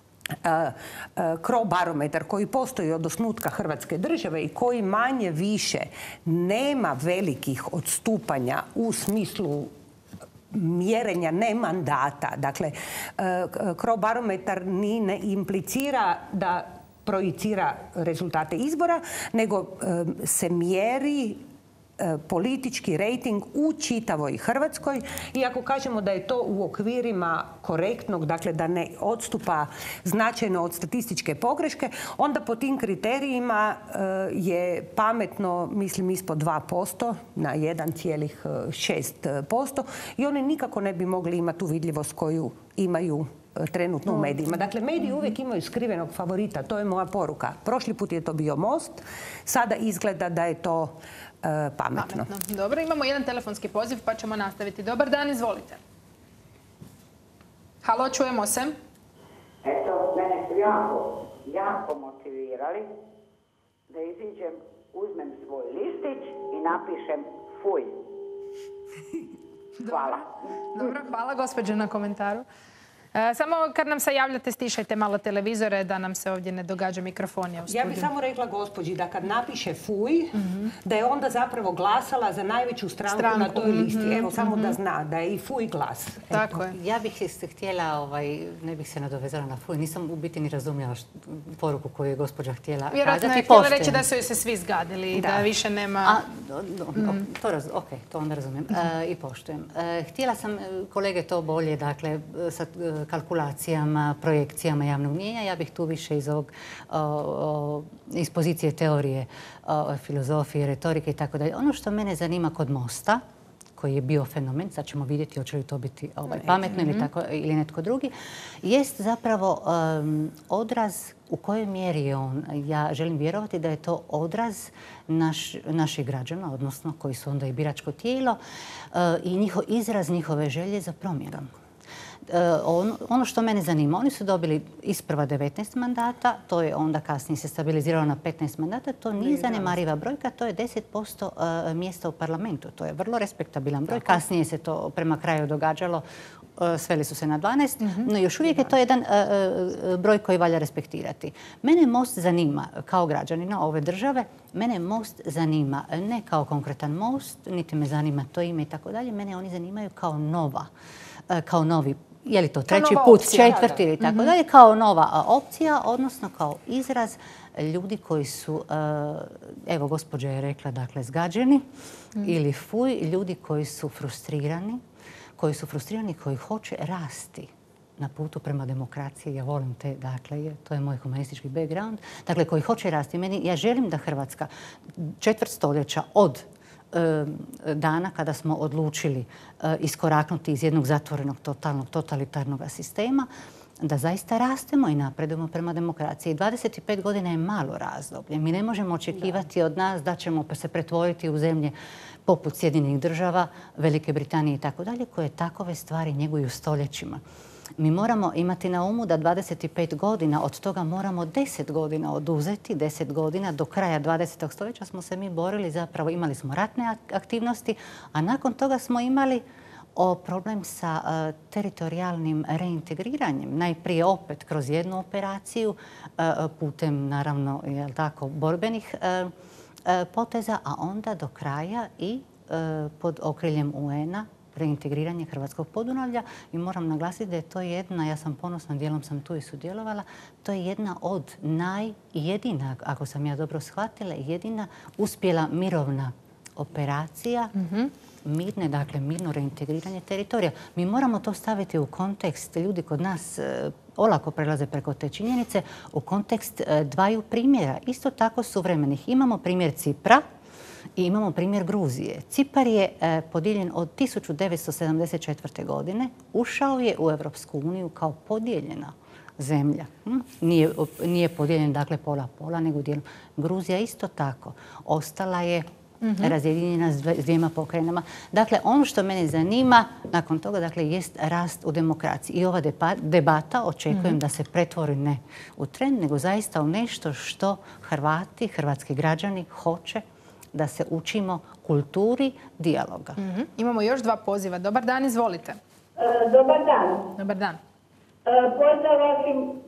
Crobarometar koji postoji od osnutka Hrvatske države i koji manje više nema velikih odstupanja u smislu mjerenja ne mandata. Dakle, Crobarometar ni ne implicira da projicira rezultate izbora, nego se mjeri politički rejting u čitavoj Hrvatskoj. I ako kažemo da je to u okvirima korektnog, dakle da ne odstupa značajno od statističke pogreške, onda po tim kriterijima je pametno, mislim, ispod dva posto na jedan zarez šest posto i oni nikako ne bi mogli imati tu vidljivost koju imaju trenutno u medijima. Dakle, mediji uvijek imaju skrivenog favorita. To je moja poruka. Prošli put je to bio Most. Sada izgleda da je to uh, pametno. pametno. Dobro, imamo jedan telefonski poziv pa ćemo nastaviti. Dobar dan, izvolite. Halo, čujemo se. Eto, mene su jako, jako motivirali da iziđem, uzmem svoj listić i napišem fuj. Hvala. Dobro, hvala gospođo na komentaru. Samo kad nam se javljate, stišajte malo televizore da nam se ovdje ne događa mikrofonija u studiju. Ja bih samo rekla gospođi da kad napiše fuj, da je onda zapravo glasala za najveću stranku, stranku. na toj listi. Evo, mm-hmm. samo da zna da je i fuj glas. Tako je. Ja bih se htjela, ovaj, ne bih se nadovezala na fuj, nisam u biti ni razumjela poruku koju je gospođa htjela kazati. Vjerojatno je htjela reći da su joj se svi zgadili i da, da više nema... A, do, do, mm. to raz, ok, to onda razumijem mm-hmm. e, i poštujem. E, htjela sam, kolege to bolje, dakle, sad kalkulacijama, projekcijama javnog mnijenja. Ja bih tu više iz ovog, o, o, iz pozicije teorije, o, filozofije, retorike i tako dalje. Ono što mene zanima kod Mosta, koji je bio fenomen, sad ćemo vidjeti hoće li to biti ovaj, pametno ili, tako, ili netko drugi, jest zapravo um, odraz u kojoj mjeri je on. Ja želim vjerovati da je to odraz naš, naših građana, odnosno koji su onda i biračko tijelo uh, i njiho, izraz njihove želje za promjenom. On, ono što mene zanima, oni su dobili isprva devetnaest mandata, to je onda kasnije se stabiliziralo na petnaest mandata, to nije zanemariva brojka, to je deset posto mjesta u parlamentu. To je vrlo respektabilan broj. Tako. Kasnije se to prema kraju događalo, sveli su se na dvanaest, mm-hmm. no još uvijek je to jedan uh, broj koji valja respektirati. Mene Most zanima kao građanina ove države, mene Most zanima ne kao konkretan Most, niti me zanima to ime i tako dalje, mene oni zanimaju kao nova, uh, kao novi, je li to treći put, opcija, četvrti ili tako mm-hmm. dalje, kao nova opcija, odnosno kao izraz ljudi koji su, uh, evo gospođa je rekla, dakle, zgađeni mm. ili fuj, ljudi koji su frustrirani, koji su frustrirani, koji hoće rasti na putu prema demokraciji. Ja volim te, dakle, to je moj humanistički background. Dakle, koji hoće rasti. Meni, ja želim da Hrvatska četvrt stoljeća od e, dana kada smo odlučili e, iskoraknuti iz jednog zatvorenog, totalnog, totalitarnog sistema, da zaista rastemo i napredujemo prema demokraciji. dvadeset pet godina je malo razdoblje. Mi ne možemo očekivati da. od nas da ćemo se pretvoriti u zemlje poput Sjedinjenih država, Velike Britanije i tako dalje, koje takove stvari njeguju stoljećima. mi moramo imati na umu da dvadeset pet godina, od toga moramo deset godina oduzeti, deset godina do kraja dvadesetog stoljeća smo se mi borili, zapravo imali smo ratne aktivnosti, a nakon toga smo imali o problem sa uh, teritorijalnim reintegriranjem. Najprije opet kroz jednu operaciju, uh, putem naravno jel tako, borbenih uh, uh, poteza, a onda do kraja i uh, pod okriljem U N-a reintegriranje Hrvatskog Podunavlja. I moram naglasiti da je to jedna, ja sam ponosna, dijelom sam tu i sudjelovala, to je jedna od najjedina, ako sam ja dobro shvatila, jedina uspjela mirovna operacija, mm-hmm. mirne, dakle mirno reintegriranje teritorija. Mi moramo to staviti u kontekst, ljudi kod nas e, olako prelaze preko te činjenice, u kontekst e, dvaju primjera, isto tako suvremenih. Imamo primjer Cipra i imamo primjer Gruzije. Cipar je e, podijeljen od tisuću devetsto sedamdeset četvrte. godine, ušao je u Europsku uniju kao podijeljena zemlja. Hm? Nije, nije podijeljen, dakle, pola-pola, nego dijelom. Gruzija isto tako. Ostala je mm-hmm. razjedinjena s dvijema pokrajinama. Dakle, ono što mene zanima nakon toga, dakle, jest rast u demokraciji. I ova debata očekujem mm-hmm. da se pretvori ne u trend, nego zaista u nešto što Hrvati, hrvatski građani hoće, da se učimo kulturi dijaloga. Mm-hmm. Imamo još dva poziva. Dobar dan, izvolite. E, dobar dan. Dobar dan. E, pozdrav vašim...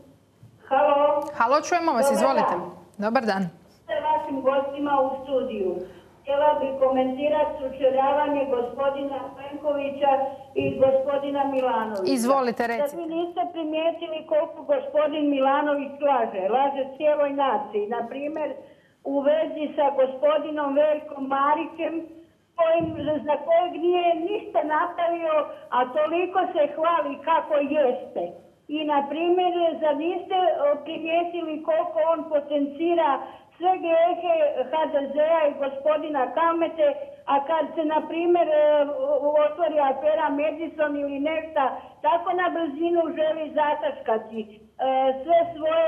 Halo? Halo, čujemo vas, dobar izvolite. Dan. Dobar dan. Pozdrav vašim gostima u studiju. Htjela bih komentirati sučeljavanje gospodina Plenkovića i gospodina Milanovića. Izvolite, recite. Sad vi niste primijetili koliko gospodin Milanović laže. Laže cijeloj naciji. Na primjer, u vezi sa gospodinom Veljkom Marićem, kojim, za kojeg nije ništa napravio, a toliko se hvali kako jeste. I, na primjer, zar niste primijetili koliko on potencira sve grijehe ha de zea i gospodina Kalmete, a kad se, na primjer, otvori afera Madison ili nešto, tako na brzinu želi zataškati sve svoje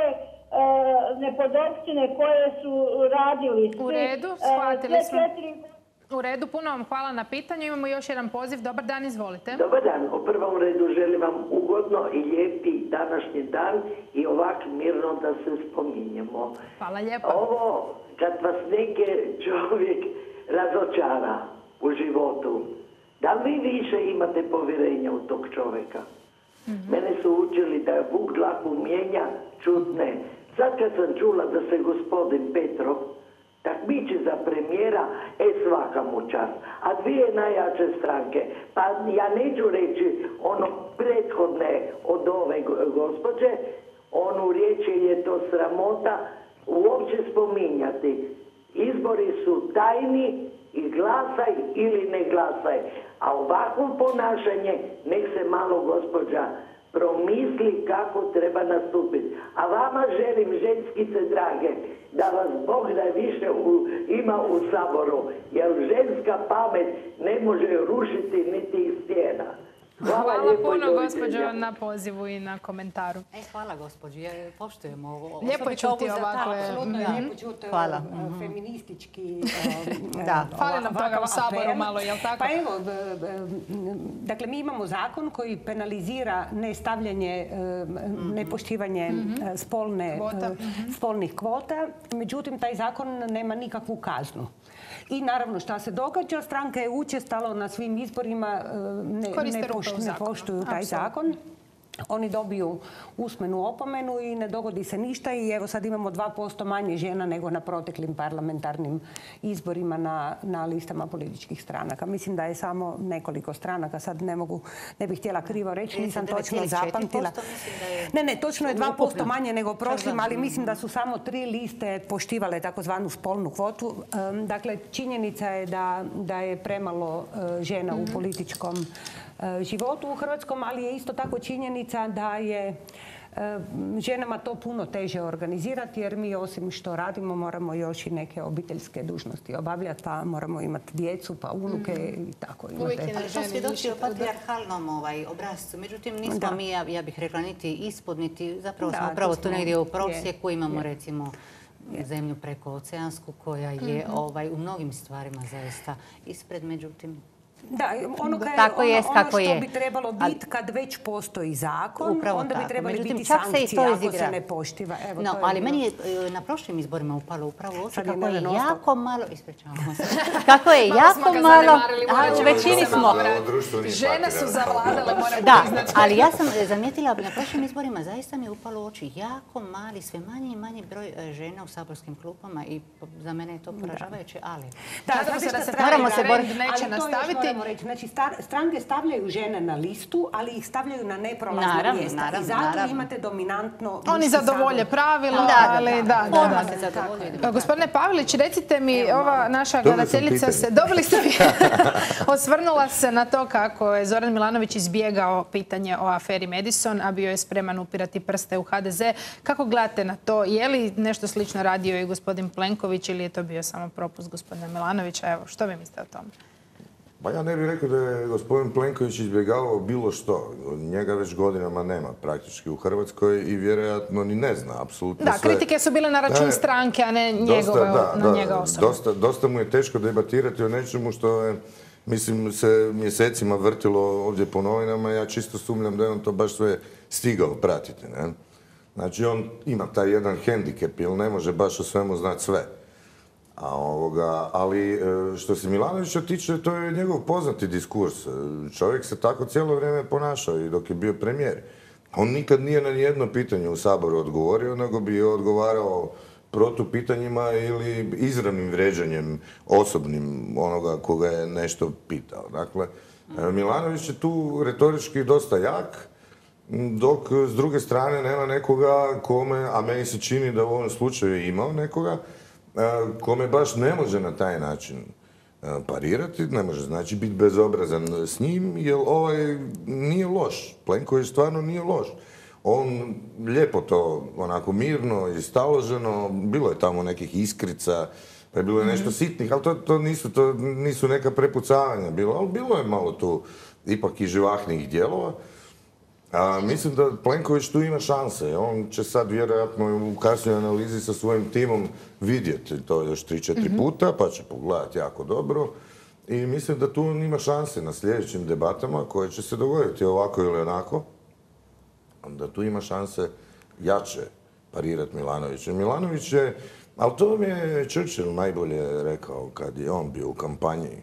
nepodopštine koje su radili. U redu, shvatili smo. U redu, puno vam hvala na pitanju. Imamo još jedan poziv. Dobar dan, izvolite. Dobar dan. U prvom redu želim vam ugodno i lijepi današnji dan i ovak mirno da se spominjemo. Hvala lijepo. Ovo, kad vas neki čovjek razočara u životu, da li vi više imate povjerenja u tog čovjeka? Mm-hmm. Mene su učili da Vuk dlaku mijenja, čutne. Sad kad sam čula da se gospodin Petrov takmiči za premijera, e svaka mu čast. A dvije najjače stranke, pa ja neću reći ono prethodne od ove gospođe, onu riječ je to sramota uopće spominjati. Izbori su tajni i glasaj ili ne glasaj. A ovakvo ponašanje nek se malo gospođa promisli kako treba nastupiti. A vama želim, ženskice drage, da vas Bog da više u, ima u Saboru, jer ženska pamet ne može rušiti niti iz stijena. Hvala, hvala puno, gospođo, na pozivu i na komentaru. E, hvala, gospođo. Ja poštujem ovo. Lijepo je čuti ovako. Apsolutno je lijepo čuti hvala. Feministički... Da. Fali nam toga u Saboru malo, jel tako? Pa evo, dakle, mi imamo zakon koji penalizira nestavljanje, nepoštivanje spolne, spolnih kvota. Međutim, taj zakon nema nikakvu kaznu. I naravno šta se događa, stranka je učestalo na svim izborima ne, ne, poštu, ne poštuju taj zakon. Oni dobiju usmenu opomenu i ne dogodi se ništa i evo sad imamo dva posto manje žena nego na proteklim parlamentarnim izborima na, na listama političkih stranaka. Mislim da je samo nekoliko stranaka, sad ne mogu, ne bih htjela krivo reći, nisam točno zapamtila. Ne, ne, točno je dva posto manje nego prošlim, ali mislim da su samo tri liste poštivale takozvanu spolnu kvotu. Dakle, činjenica je da, da je premalo žena u političkom životu u Hrvatskom, ali je isto tako činjenica da je ženama to puno teže organizirati, jer mi osim što radimo moramo još i neke obiteljske dužnosti obavljati, pa moramo imati djecu, pa unuke i tako. Uvijek je na ženi svjedoči o patrijarhalnom ovaj, obrazcu. Međutim, nismo mi, ja, ja bih rekla, niti ispod, niti zapravo smo upravo tu negdje u prosjeku. Imamo recimo zemlju preko oceansku koja je ovaj, u mnogim stvarima zaista ispred, međutim... Da, ono, kaj, tako ono, jest, ono kako što je. bi trebalo biti kad već postoji zakon, Upravo onda bi tako. trebali Međutim, biti čak se i sankcije to ako izigra. se ne poštiva. Evo, No, to je ali bilo. meni je e, na prošlim izborima upalo upravo u oči Sad je kako je Neven ostao. jako malo, ispričavamo se, kako je Malo smo jako ga malo, zanemarili, morat a ćemo u većini se smo. malo vratiti. Žene su zavladale, moram Da, priznati. ali ja sam zamijetila na prošlim izborima, zaista mi je upalo u oči jako mali, sve manji i manji broj e, žena u saborskim klupama i za mene je to poražavajuće, ali... Da, Nadam se da se moramo se boriti. neće ali to još nastaviti. moramo reći. Znači, star- stranke stavljaju žene na listu, ali ih stavljaju na neprolazna Naravno, mjesta. naravno, I zato naravno. imate dominantno... Oni muški zadovolje sabor. pravilo, Da, da, ali da. da, da, Odmah da. se zadovoljuje. E, Gospodine Pavelić, recite mi, ova naša Dobili sam gledateljica pitanje. se, dobili ste mi, osvrnula se na to kako je Zoran Milanović izbjegao pitanje o aferi Madison, a bio je spreman upirati prste u ha de ze. Kako gledate na to? Je li nešto slično radio i gospodin Plenković ili je to bio samo propust gospodina Milanovića? Evo, što vi mislite o tome? Pa ja ne bih rekao da je gospodin Plenković izbjegavao bilo što. Njega već godinama nema praktički u Hrvatskoj i vjerojatno ni ne zna apsolutno Da, sve. kritike su bile na račun Da, stranke, a ne dosta, njegove, da, na da, njega osobno. Dosta, dosta mu je teško debatirati o nečemu što je, mislim, se mjesecima vrtilo ovdje po novinama. Ja čisto sumnjam da je on to baš sve stigao pratiti. Ne? Znači, on ima taj jedan hendikep, jer ne može baš o svemu znati sve. A ovoga, ali e, što se Milanovića tiče, to je njegov poznati diskurs. E, Čovjek se tako cijelo vrijeme ponašao i dok je bio premijer. On nikad nije na nijedno pitanje u Saboru odgovorio, nego bi odgovarao protupitanjima ili izravnim vrijeđanjem osobnim onoga koga je nešto pitao. Dakle, e, Milanović je tu retorički dosta jak, dok s druge strane nema nekoga kome, a meni se čini da u ovom slučaju je imao nekoga, kome baš ne može na taj način parirati, ne može znači biti bezobrazan s njim, jer ovaj nije loš. Plenković stvarno nije loš. On lijepo to, onako mirno i staloženo, bilo je tamo nekih iskrica, pa je bilo je nešto sitnih, ali to, to, nisu, to nisu neka prepucavanja bilo, ali bilo je malo tu ipak i živahnih dijelova. A, mislim da Plenković tu ima šanse. On će sad vjerojatno u kasnijoj analizi sa svojim timom vidjeti to još tri, četiri puta, pa će pogledati jako dobro. I mislim da tu on ima šanse na sljedećim debatama koje će se dogoditi ovako ili onako. Da tu ima šanse jače parirati Milanović. Milanović je, ali to vam je Churchill najbolje rekao kad je on bio u kampanji.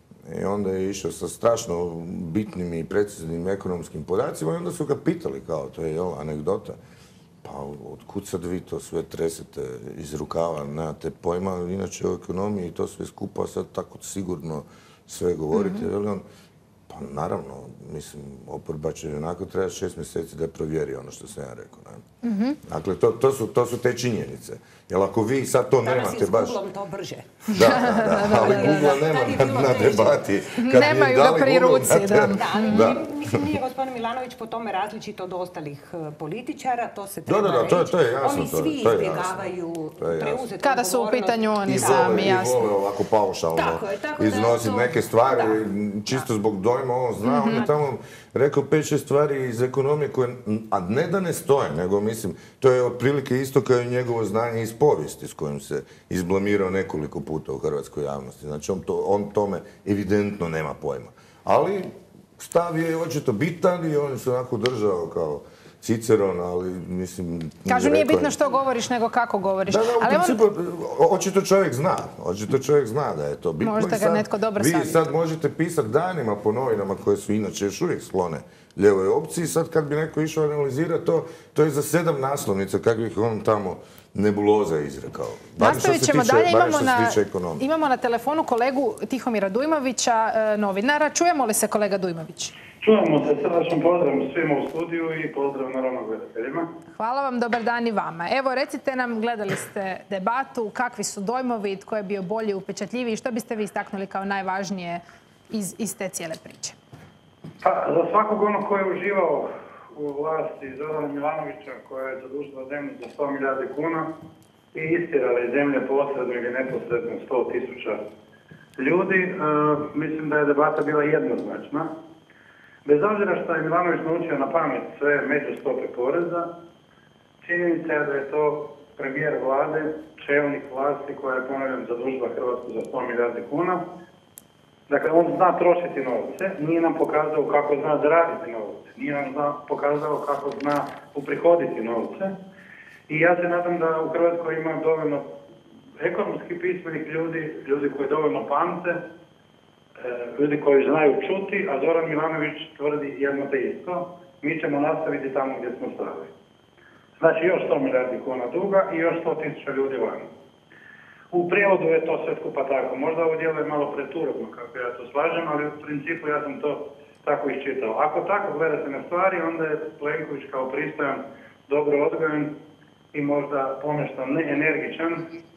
I onda je išao sa strašno bitnim i preciznim ekonomskim podacima i onda su ga pitali kao, to je jel, anegdota, pa otkud sad vi to sve tresete iz rukava, nemate pojma, inače o ekonomiji i to sve skupa, sad tako sigurno sve govorite, mm-hmm. Veli on, pa naravno, mislim, oporba će onako treba šest mjeseci da provjeri ono što sam ja rekao. Ne? Mm-hmm. Dakle, to, to, su, to su te činjenice. Jer ako vi sad to danas nemate baš... Danas i s Googlom to brže. Da, da, da, ali Google nema na, na debati. Kad nemaju ga pri ruci, da. Da, ali da. Mislim, nije gospodin Milanović po tome različit od ostalih uh, političara, to se treba da, da, da, to, to je jasno, oni svi to je izbjegavaju preuzeti kada su u pitanju oni sami, jasno. I vole ovako paušalno iznositi to... neke stvari, da. Čisto zbog dojma, on zna, mm-hmm. on je tamo rekao pet šest stvari iz ekonomije koje, a ne da ne stoje, nego mislim, to je otprilike isto kao i njegovo znanje iz povijesti s kojim se izblamirao nekoliko puta u hrvatskoj javnosti. Znači, on, to, on tome evidentno nema pojma. Ali stav je očito bitan i on se onako držao kao Ciceron, ali mislim... Kažu nije bitno što govoriš, nego kako govoriš. Da, da, u ali principu, on... očito čovjek zna. Očito čovjek zna da je to bitno. Možda ga netko dobro savjetuje. Vi sad možete pisati danima po novinama koje su inače još uvijek sklone ljevoj opciji. Sad kad bi neko išao analizirati to, to je za sedam naslovnica kakvih on tamo nebuloza izrekao. Nastavit ćemo dalje, imamo na, ekonomije. imamo na telefonu kolegu Tihomira Dujmovića, novinara. Čujemo li se, kolega Dujmović? Čujemo se, srdačan pozdrav svima u studiju i pozdrav naravno gledateljima. Hvala vam, dobar dan i vama. Evo, recite nam, gledali ste debatu, kakvi su dojmovi, tko je bio bolji, upečatljiviji, što biste vi istaknuli kao najvažnije iz, iz te cijele priče? Pa, za svakog onog ko je uživao u vlasti Zorana Milanovića, koja je zadužila zemlju za sto milijardi kuna i istirala iz zemlje posredno ili neposredno sto tisuća ljudi, e, mislim da je debata bila jednoznačna. Bez obzira što je Milanović naučio na pamet sve međustope poreza, činjenica je da je to premijer vlade, čelnik vlasti koja je, ponavljam, zadužila Hrvatsku za sto milijardi kuna Dakle, on zna trošiti novce, nije nam pokazao kako zna zaraditi novce, nije nam zna, pokazao kako zna uprihoditi novce. I ja se nadam da u Hrvatskoj ima dovoljno ekonomski pismenih ljudi, ljudi koji dovoljno pamte, ljudi koji znaju čuti, a Zoran Milanović tvrdi jedno te isto. Mi ćemo nastaviti tamo gdje smo stali. Znači još sto milijardi kuna duga i još sto tisuća ljudi van. U prijevodu je to sve skupa tako. Možda ovo djelo je malo preturobno kako ja to slažem, ali u principu ja sam to tako iščitao. Ako tako gledate na stvari, onda je Plenković kao pristojan, dobro odgojen i možda ponešto neenergičan.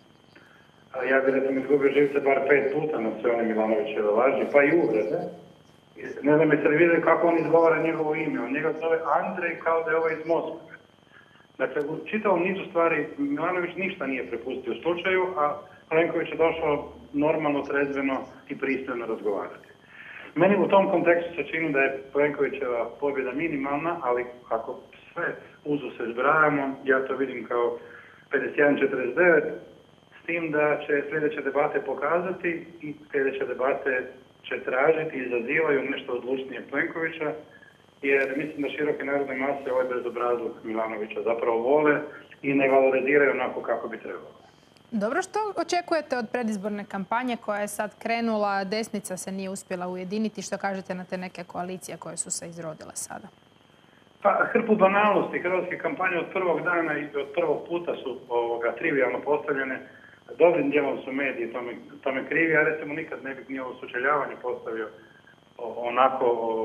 Ja bih recimo izgubio živce bar pet puta na sve one Milanovićeve laži, pa i uvrede. Ne znam jeste li vidjeli kako on izgovara njegovo ime. On njega zove Andrej kao da je ovaj iz Moskve. Dakle, u čitavom nizu stvari Milanović ništa nije prepustio slučaju, a Plenković je došao normalno, trezveno i pristojno razgovarati. Meni u tom kontekstu se čini da je Plenkovićeva pobjeda minimalna, ali ako sve uzu se zbrajamo, ja to vidim kao pedeset jedan četrdeset devet, s tim da će sljedeće debate pokazati i sljedeće debate će tražiti i izazivaju nešto odlučnije Plenkovića, jer mislim da široke narodne mase ovaj bezobrazluk Milanovića zapravo vole i ne valoriziraju onako kako bi trebalo. Dobro, što očekujete od predizborne kampanje koja je sad krenula, desnica se nije uspjela ujediniti, što kažete na te neke koalicije koje su se izrodile sada? Pa, hrpu banalnosti. Hrvatske kampanje od prvog dana i od prvog puta su ovoga, trivijalno postavljene. Dobrim dijelom su mediji tome, tome krivi, a recimo nikad ne bih ni ovo sučeljavanje postavio onako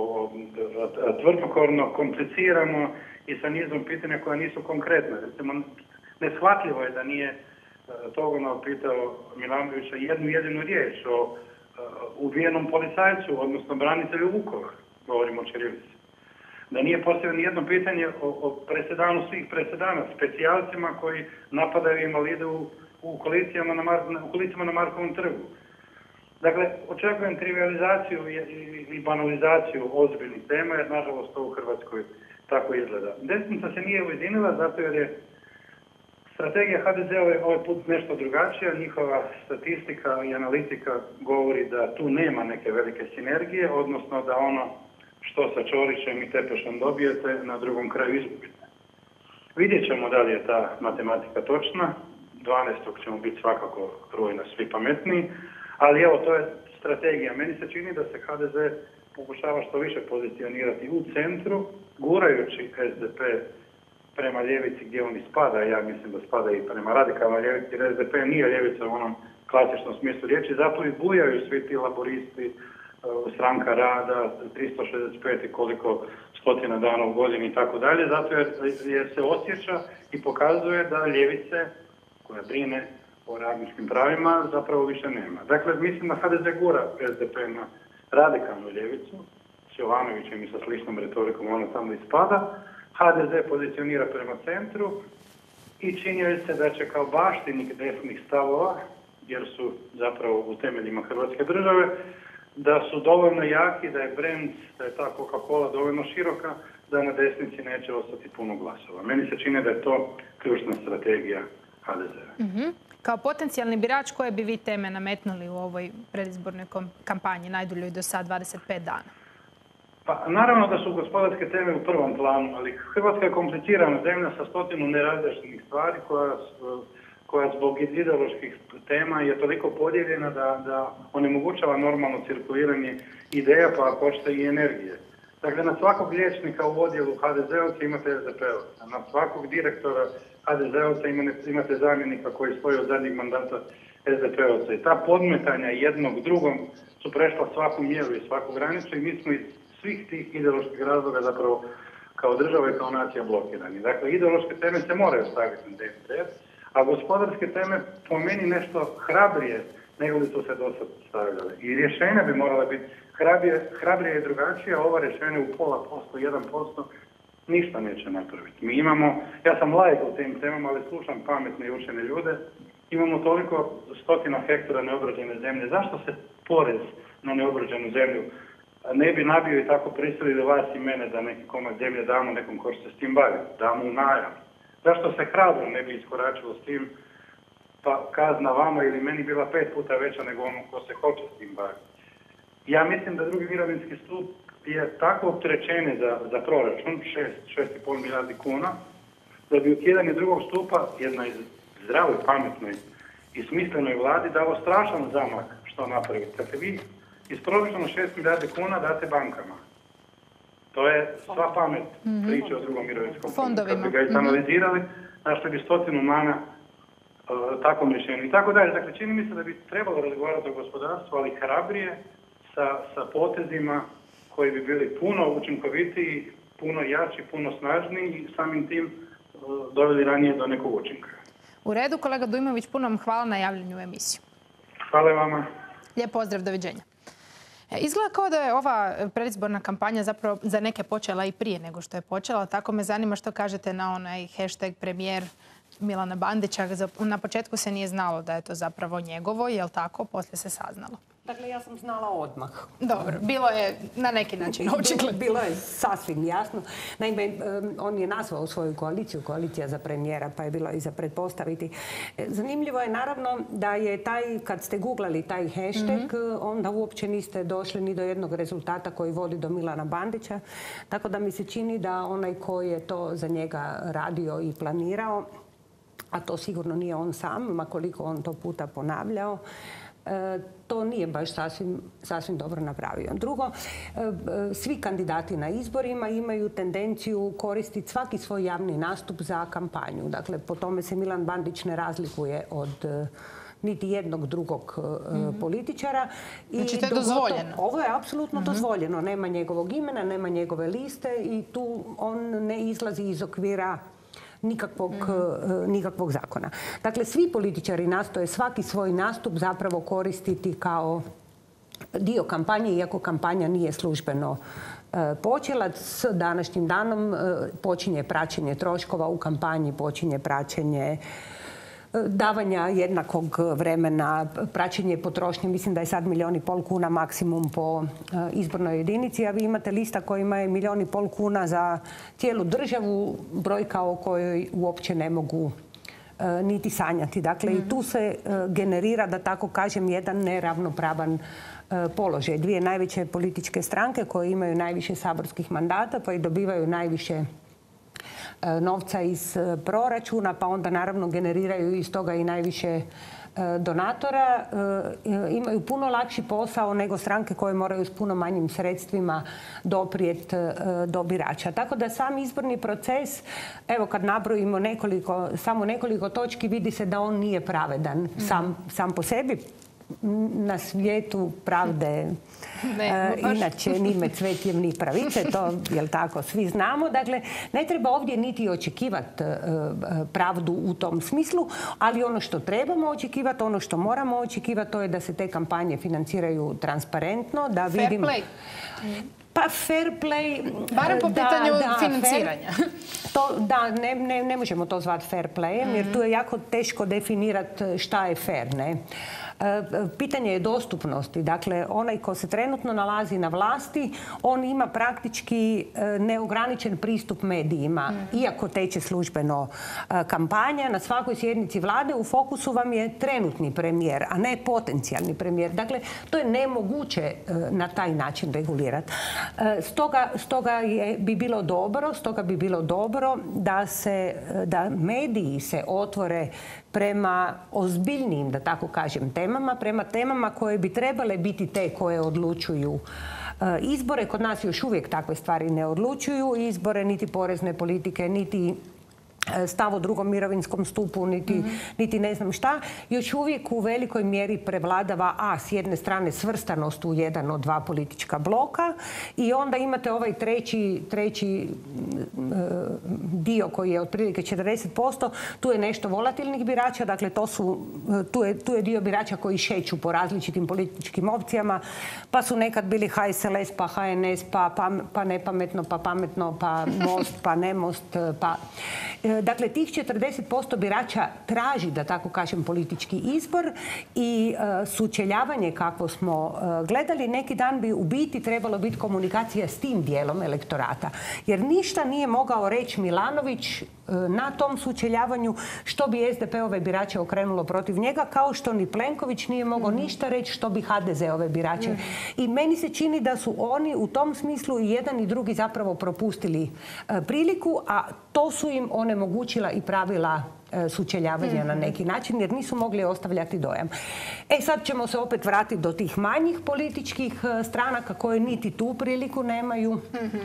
tvrdokorno, komplicirano i sa nizom pitanja koja nisu konkretne. Recimo, neshvatljivo je da nije Togonov pitao Milanovića jednu jedinu riječ o ubijenom policajcu, odnosno branitelju Vukovara, govorimo o ćirilici. Da nije postavio ni jedno pitanje o, o presedanu svih presedana, specijalcima koji napadaju invalide u, u koalicijama na, Mar, u koalicijama na Markovom trgu. Dakle, očekujem trivializaciju i, i, i banalizaciju ozbiljnih tema, jer nažalost to u Hrvatskoj tako izgleda. Desnica se nije ujedinila zato jer je strategija ha de ze je ovaj put nešto drugačija. Njihova statistika i analitika govori da tu nema neke velike sinergije, odnosno da ono što sa Ćorićem i Tepešom dobijete, na drugom kraju izgubite. Vidjet ćemo da li je ta matematika točna. dvanaestog ćemo biti svakako rujna svi pametniji, ali evo, to je strategija. Meni se čini da se ha de ze pokušava što više pozicionirati u centru, gurajući es de pe prema ljevici gdje on i spada, ja mislim da spada i prema radikalnoj ljevici, jer es de pe nije ljevica u onom klasičnom smislu riječi, zato i bujaju svi ti laboristi, stranka rada, tristo šezdeset pet i koliko stotina dana u godini i tako dalje, zato jer, jer se osjeća i pokazuje da ljevice koja brine o radničkim pravima zapravo više nema. Dakle, mislim da ha de ze gura es de pe na radikalnu ljevicu, s Jovanovićem i sa sličnom retorikom ona tamo ispada, ha de ze pozicionira prema centru i čini se da će kao baštinik desnih stavova, jer su zapravo u temeljima Hrvatske države, da su dovoljno jaki, da je brand, da je ta Coca-Cola dovoljno široka, da na desnici neće ostati puno glasova. Meni se čini da je to ključna strategija ha de ze. Mm-hmm. Kao potencijalni birač, koje bi vi teme nametnuli u ovoj predizbornoj kampanji, najduljoj do sad dvadeset pet dana? Pa naravno da su gospodarske teme u prvom planu, ali Hrvatska je komplicirana zemlja sa stotinu nerazrešenih stvari koja, koja zbog ideoloških tema je toliko podijeljena da, da onemogućava normalno cirkuliranje ideja, pa ako hoćete i energije. Dakle, na svakog liječnika u odjelu ha de ze-ovca imate es de pe-ovca, na svakog direktora ha de ze-ovca imate zamjenika koji stoji od zadnjeg mandata es de pe-ovca. I ta podmetanja jednog drugom su prešla svaku mjeru i svaku granicu i mi smo iz svih tih ideoloških razloga zapravo kao država i kao nacija blokirani. Dakle, ideološke teme se moraju staviti na dnevni red, a gospodarske teme po meni nešto hrabrije nego li su se do sad stavljale. I rješenja bi morala biti hrabrije, hrabrije i drugačije, a ova rješenja u pola posto, jedan posto, ništa neće napraviti. Mi imamo, ja sam laik u tim temama, ali slušam pametne i učene ljude, imamo toliko stotina hektara neobrađene zemlje. Zašto se porez na neobrađenu zemlju ne bi nabio i tako prisilili vas i mene da neki komad zemlje damo nekom ko se s tim bavi, damo u najam? Zašto se hrabro ne bi iskoračilo s tim, pa kazna vama ili meni bila pet puta veća nego ono ko se hoće s tim baviti? Ja mislim da drugi mirovinski stup je tako opterećenje za, za proračun, šest i pol milijardi kuna, da bi ukidanje drugog stupa jednoj zdravoj, pametnoj i smislenoj vladi dalo strašan zamak što napraviti. Dakle, vi iz proračuna šest milijardi kuna date bankama. To je sva pamet priče o drugom mirovinskom fondu. Kad bi ga izanalizirali, našli bi stotinu mana uh, takvom rješenju i tako dalje. Dakle, čini mi se da bi trebalo razgovarati o gospodarstvu, ali hrabrije sa, sa potezima koji bi bili puno učinkovitiji, puno jači, puno snažniji i samim tim uh, doveli ranije do nekog učinka. U redu, kolega Dujmović, puno vam hvala na javljanju u emisiju. Hvala vama. Lijep pozdrav, doviđenja. Izgleda kao da je ova predizborna kampanja zapravo za neke počela i prije nego što je počela. Tako me zanima što kažete na onaj hashtag premijer Milana Bandića. Na početku se nije znalo da je to zapravo njegovo, je li tako? Poslije se saznalo. Dakle, ja sam znala odmah. Dobro, bilo je na neki način očigledno. Bilo je sasvim jasno. Naime, on je nazvao svoju koaliciju, koalicija za premijera, pa je bilo i za pretpostaviti. Zanimljivo je naravno da je taj, kad ste googlali taj hashtag, mm-hmm. onda uopće niste došli ni do jednog rezultata koji vodi do Milana Bandića. Tako da mi se čini da onaj koji je to za njega radio i planirao, a to sigurno nije on sam, makoliko on to puta ponavljao, to nije baš sasvim, sasvim dobro napravio. Drugo, svi kandidati na izborima imaju tendenciju koristiti svaki svoj javni nastup za kampanju. Dakle, po tome se Milan Bandić ne razlikuje od niti jednog drugog mm-hmm. političara. Znači, to je dozvoljeno? Ovo je apsolutno mm-hmm. dozvoljeno. Nema njegovog imena, nema njegove liste i tu on ne izlazi iz okvira Nikakvog, mm. nikakvog zakona. Dakle, svi političari nastoje svaki svoj nastup zapravo koristiti kao dio kampanje, iako kampanja nije službeno počela. S današnjim danom počinje praćenje troškova u kampanji, počinje praćenje davanja jednakog vremena, praćenje potrošnje. Mislim da je sad milijun i pol kuna maksimum po izbornoj jedinici, a vi imate lista kojima je milijun i pol kuna za cijelu državu, brojka o kojoj uopće ne mogu niti sanjati. Dakle, mm-hmm. i tu se generira, da tako kažem, jedan neravnopravan položaj. Dvije najveće političke stranke koje imaju najviše saborskih mandata pa i dobivaju najviše novca iz proračuna, pa onda naravno generiraju iz toga i najviše donatora, imaju puno lakši posao nego stranke koje moraju s puno manjim sredstvima doprijeti do birača. Tako da sam izborni proces, evo kad nabrojimo nekoliko, samo nekoliko točki, vidi se da on nije pravedan sam, sam po sebi. Na svijetu pravde ne, inače ni med cvetjem ni pravice, to jel tako svi znamo. Dakle, ne treba ovdje niti očekivati pravdu u tom smislu, ali ono što trebamo očekivati, ono što moramo očekivati, to je da se te kampanje financiraju transparentno, da fair vidimo... play. Pa fair play... Barem po pitanju da, da, financiranja. Fair, to, da, ne, ne, ne možemo to zvati fair playem, mm-hmm. jer tu je jako teško definirati šta je fair, ne? Pitanje je dostupnosti. Dakle, onaj ko se trenutno nalazi na vlasti, on ima praktički neograničen pristup medijima. Mm. Iako teče službeno kampanja, na svakoj sjednici vlade u fokusu vam je trenutni premijer, a ne potencijalni premijer. Dakle, to je nemoguće na taj način regulirati. Stoga, stoga je, bi bilo dobro, stoga bi bilo dobro da se, da mediji se otvore prema ozbiljnijim, da tako kažem, temama, prema temama koje bi trebale biti te koje odlučuju izbore. Kod nas još uvijek takve stvari ne odlučuju izbore, niti porezne politike, niti stav o drugom mirovinskom stupu, niti, mm-hmm. niti ne znam šta. Još uvijek u velikoj mjeri prevladava, a s jedne strane svrstanost u jedan od dva politička bloka i onda imate ovaj treći, treći uh, dio koji je otprilike četrdeset posto. Tu je nešto volatilnih birača, dakle to su, tu, je, tu je dio birača koji šeću po različitim političkim opcijama, pa su nekad bili H S L S, pa H N S, pa, pa, pa nepametno, pa pametno, pa Most, pa ne Most, pa... Dakle, tih četrdeset posto birača traži, da tako kažem, politički izbor i sučeljavanje kakvo smo gledali neki dan bi u biti trebalo biti komunikacija s tim dijelom elektorata. Jer ništa nije mogao reći Milanović na tom sučeljavanju što bi es de pe-ove birače okrenulo protiv njega, kao što ni Plenković nije mogao ništa reći što bi ha de ze-ove birače. I meni se čini da su oni u tom smislu i jedan i drugi zapravo propustili priliku, a to su im onemogućila i pravila sučeljavanja na neki način, jer nisu mogli ostavljati dojam. E sad ćemo se opet vratiti do tih manjih političkih stranaka koje niti tu priliku nemaju.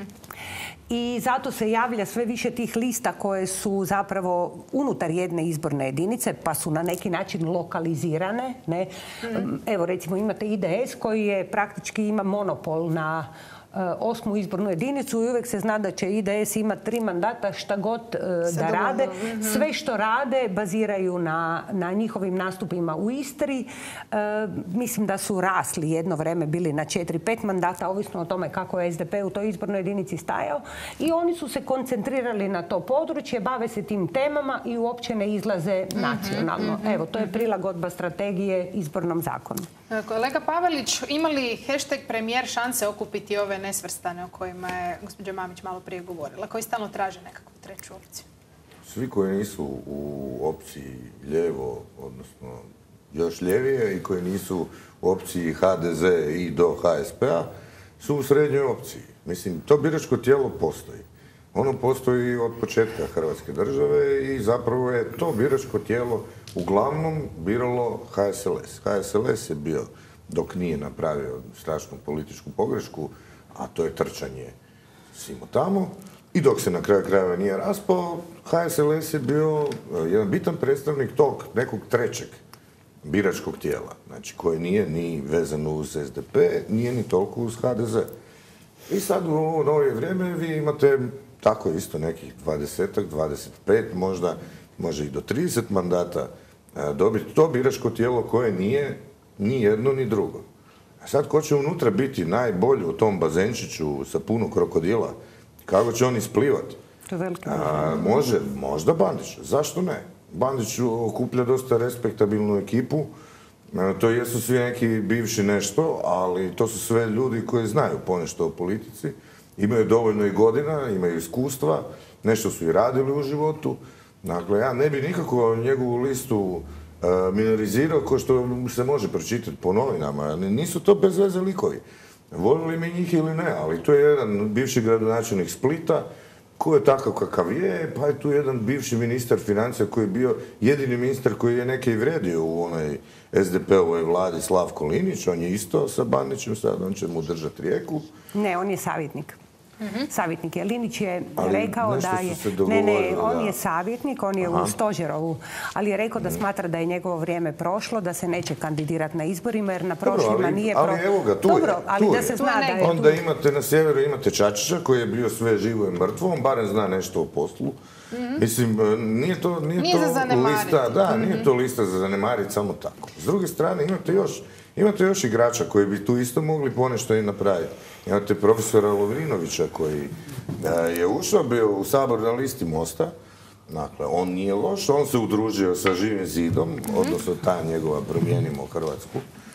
I zato se javlja sve više tih lista koje su zapravo unutar jedne izborne jedinice, pa su na neki način lokalizirane. Ne? Evo recimo imate i de es koji je praktički ima monopol na osmu izbornu jedinicu i uvijek se zna da će i de es imati tri mandata šta god da rade. Sve što rade baziraju na, na njihovim nastupima u Istri. E, mislim da su rasli jedno vreme, bili na četiri pet mandata, ovisno o tome kako je es de pe u toj izbornoj jedinici stajao. I oni su se koncentrirali na to područje, bave se tim temama i uopće ne izlaze nacionalno. Evo, to je prilagodba strategije izbornom zakonu. Kolega Pavelić, ima li hashtag premijer šanse okupiti ove nesvrstane o kojima je gospođa Mamić malo prije govorila, koji stalno traže nekakvu treću opciju? Svi koji nisu u opciji lijevo, odnosno još ljevije, i koji nisu u opciji ha de ze i do ha es pe-a, su u srednjoj opciji. Mislim, to biračko tijelo postoji. Ono postoji od početka Hrvatske države i zapravo je to biračko tijelo uglavnom biralo ha es el es. ha es el es je bio, dok nije napravio strašnu političku pogrešku, a to je trčanje simo tamo, i dok se na kraju krajeva nije raspao, ha es el es je bio jedan bitan predstavnik tog nekog trećeg biračkog tijela, znači koji nije ni vezan uz es de pe, nije ni toliko uz ha de ze. I sad u ovo novije vrijeme vi imate tako isto nekih dvadeset, dvadeset pet, možda, može i do trideset mandata dobiti to biračko tijelo koje nije ni jedno ni drugo. A sad ko će unutra biti najbolji u tom bazenčiću sa puno krokodila? Kako će on isplivati? To je velika može, možda Bandić. Zašto ne? Bandić okuplja dosta respektabilnu ekipu. To jesu svi neki bivši nešto, ali to su sve ljudi koji znaju ponešto o politici. Imaju dovoljno i godina, imaju iskustva, nešto su i radili u životu. Dakle, ja ne bi nikako njegovu listu minorizirao ko što se može pročitati po novinama. Nisu to bez veze likovi. Volili mi njih ili ne, ali to je jedan bivši gradonačelnik Splita koji je takav kakav je, pa je tu jedan bivši ministar financija koji je bio jedini ministar koji je neke i vredio u onoj es de pe-ovoj vladi, Slavko Linić. On je isto sa Bandićem sad, on će mu držati rijeku. Ne, on je savjetnik. Savjetnik je. Linić je rekao da je... Ne, ne, on je savjetnik, on je u Stožerovu, ali je rekao da smatra da je njegovo vrijeme prošlo, da se neće kandidirati na izborima, jer na prošlima nije... Ali evo ga, tu je. Dobro, ali da se zna da je tu. Onda imate na sjeveru, imate Čačića koji je bio sve živo i mrtvo, on barem zna nešto o poslu. Mislim, nije to lista... Da, nije to lista za zanemariti samo tako. S druge strane, imate još... Imate još igrača koji bi tu isto mogli ponešto i napraviti. Imate profesora Lovrinovića koji je ušao, bio u Sabor na listi Mosta. Dakle, on nije loš, on se udružio sa Živim zidom, odnosno ta njegova Promijenimo Hrvatsku,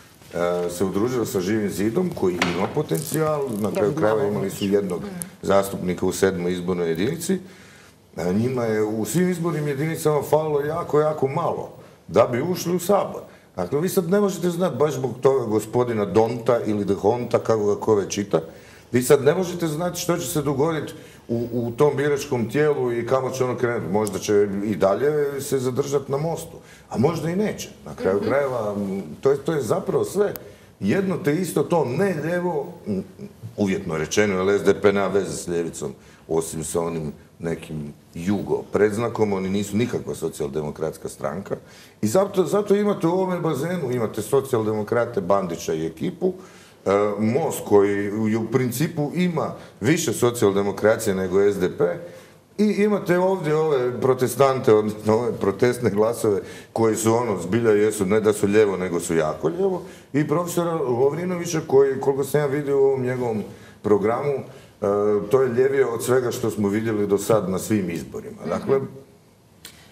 se udružio sa Živim zidom koji ima potencijal. Na kraju krajeva imali su jednog zastupnika u sedmoj izbornoj jedinici. Njima je u svim izbornim jedinicama falilo jako, jako malo da bi ušli u Sabor. Dakle, vi sad ne možete znati baš zbog toga gospodina Donta ili Dehonta, kako ga ko već čita, vi sad ne možete znati što će se dogoditi u, u tom biračkom tijelu i kamo će ono krenuti. Možda će i dalje se zadržati na Mostu, a možda i neće. Na kraju krajeva, to je, to je zapravo sve jedno te isto, to ne lijevo, uvjetno rečeno, jer es de pe nema veze s ljevicom, osim sa onim nekim jugo predznakom, oni nisu nikakva socijaldemokratska stranka. I zato, zato imate u ovome bazenu, imate socijaldemokrate Bandića i ekipu, e, Most koji u principu ima više socijaldemokracije nego es de pe, i imate ovdje ove protestante, odnosno ove protestne glasove koji su ono, zbilja jesu, ne da su lijevo, nego su jako lijevo, i profesora Lovrinovića koji, koliko sam ja vidio u ovom njegovom programu, to je ljevije od svega što smo vidjeli do sad na svim izborima. Dakle,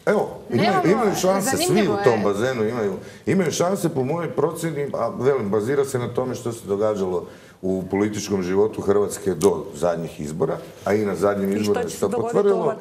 Evo, imaju, imaju šanse, svi u tom bazenu imaju, imaju šanse po mojoj procjeni, a velim, bazira se na tome što se događalo u političkom životu Hrvatske do zadnjih izbora, a i na zadnjim izborima se to potvrdilo.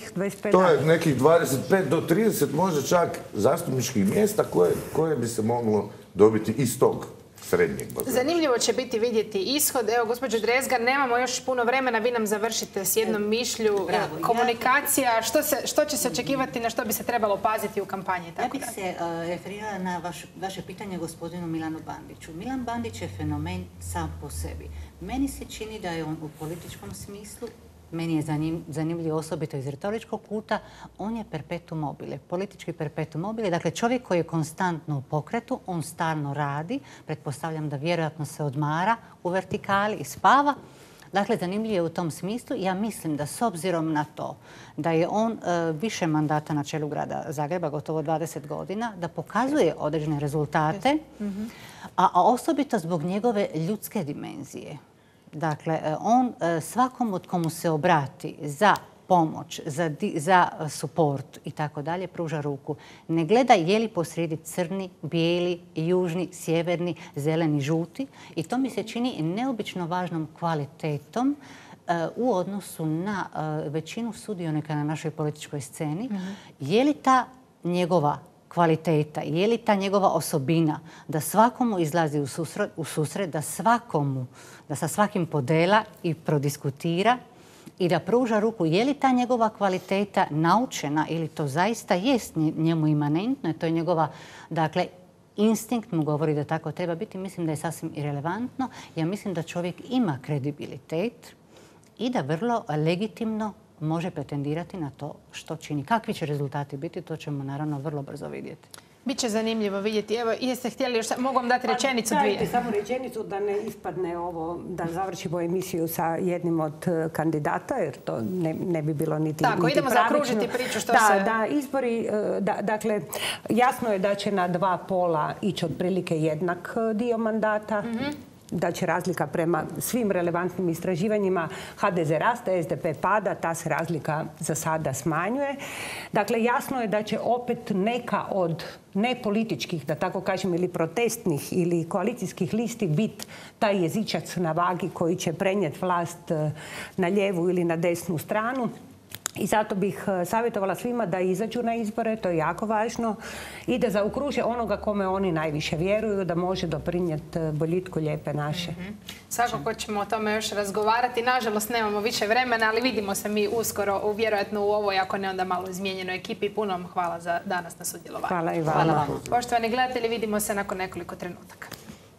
To je nekih dvadeset pet do trideset, možda čak zastupničkih mjesta koje, koje bi se moglo dobiti iz tog srednjeg bazena. Zanimljivo će biti vidjeti ishod. Evo, gospođo Drezgar, nemamo još puno vremena, vi nam završite s jednom mišlju. Bravo. Komunikacija, što, se, što će se očekivati, na što bi se trebalo paziti u kampanji? Ja bih se uh, referirala na vaš, vaše pitanje gospodinu Milanu Bandiću. Milan Bandić je fenomen sam po sebi. Meni se čini da je on u političkom smislu, meni je zanimljivo osobito iz retoričkog kuta, on je perpetuum mobile, politički perpetuum mobile. Dakle, čovjek koji je konstantno u pokretu, on stalno radi, pretpostavljam da vjerojatno se odmara u vertikali i spava. Dakle, zanimljivo je u tom smislu. Ja mislim da s obzirom na to da je on uh, više mandata na čelu grada Zagreba, gotovo dvadeset godina, da pokazuje određene rezultate, mm-hmm. a, a osobito zbog njegove ljudske dimenzije. Dakle, on svakom od komu se obrati za pomoć, za, za suport i tako dalje, pruža ruku. Ne gleda je li posrijedi crni, bijeli, južni, sjeverni, zeleni, žuti. I to mi se čini neobično važnom kvalitetom uh, u odnosu na uh, većinu sudionika na našoj političkoj sceni. Mm-hmm. Je li ta njegova kvaliteta, je li ta njegova osobina da svakomu izlazi u susret, u susret da svakomu, da sa svakim podela i prodiskutira i da pruža ruku, je li ta njegova kvaliteta naučena ili to zaista jest njemu imanentno, to je njegova, dakle, instinkt mu govori da tako treba biti, mislim da je sasvim irelevantno. Ja mislim da čovjek ima kredibilitet i da vrlo legitimno može pretendirati na to što čini. Kakvi će rezultati biti, to ćemo naravno vrlo brzo vidjeti. Biće zanimljivo vidjeti. Evo, jeste htjeli još, mogu vam dati rečenicu pa, dvije? Dajte samo rečenicu da ne ispadne ovo, da završimo emisiju sa jednim od kandidata, jer to ne, ne bi bilo niti Tako, niti idemo pravično. zaokružiti priču što da, se... Da, izbori, da, dakle, jasno je da će na dva pola ići otprilike jednak dio mandata. Mm-hmm. Da će razlika prema svim relevantnim istraživanjima ha de ze raste, es de pe pada, ta se razlika za sada smanjuje. Dakle, jasno je da će opet neka od nepolitičkih, da tako kažem, ili protestnih ili koalicijskih listi biti taj jezičac na vagi koji će prenijeti vlast na lijevu ili na desnu stranu. I zato bih savjetovala svima da izađu na izbore, to je jako važno, i da zaokruže onoga kome oni najviše vjeruju, da može doprinijeti boljitku lijepe naše. Mm-hmm. Svakako ćemo o tome još razgovarati. Nažalost, nemamo više vremena, ali vidimo se mi uskoro, vjerojatno u ovoj, ako ne onda malo izmijenjenoj ekipi. Puno vam hvala za danas na sudjelovanju. Hvala i vama. Hvala vam. Poštovani gledatelji, vidimo se nakon nekoliko trenutaka.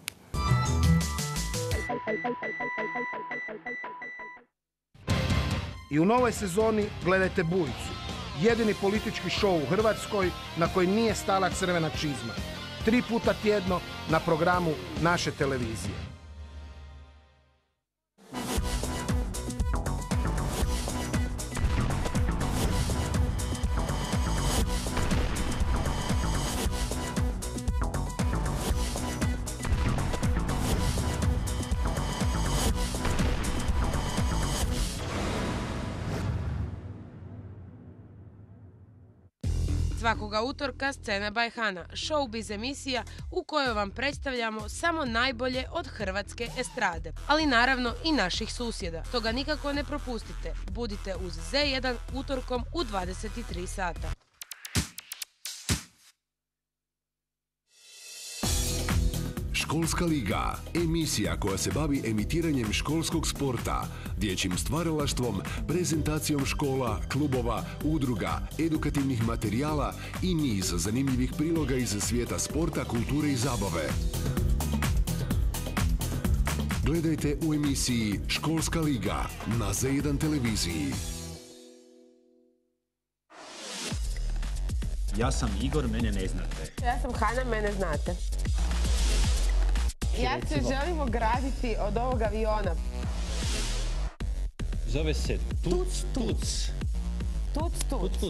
I u novoj sezoni gledajte Bujicu, jedini politički šou u Hrvatskoj na koji nije stala crvena čizma. Tri puta tjedno na programu naše televizije. Svakoga utorka Scena by Hana, showbiz emisija u kojoj vam predstavljamo samo najbolje od hrvatske estrade, ali naravno i naših susjeda. Toga nikako ne propustite. Budite uz ze jedan utorkom u dvadeset tri sata. Školska liga, emisija koja se bavi emitiranjem školskog sporta, dječjim stvaralaštvom, prezentacijom škola, klubova, udruga, edukativnih materijala i niz zanimljivih priloga iz svijeta sporta, kulture i zabave. Gledajte u emisiji Školska liga na ze jedan televiziji. Ja sam Igor, mene ne znate. Ja sam Hana, mene znate. Ja se želim ograditi od ovog aviona. Zove se Tuc Tuc. Tuc Tuc. Tuc Tuc.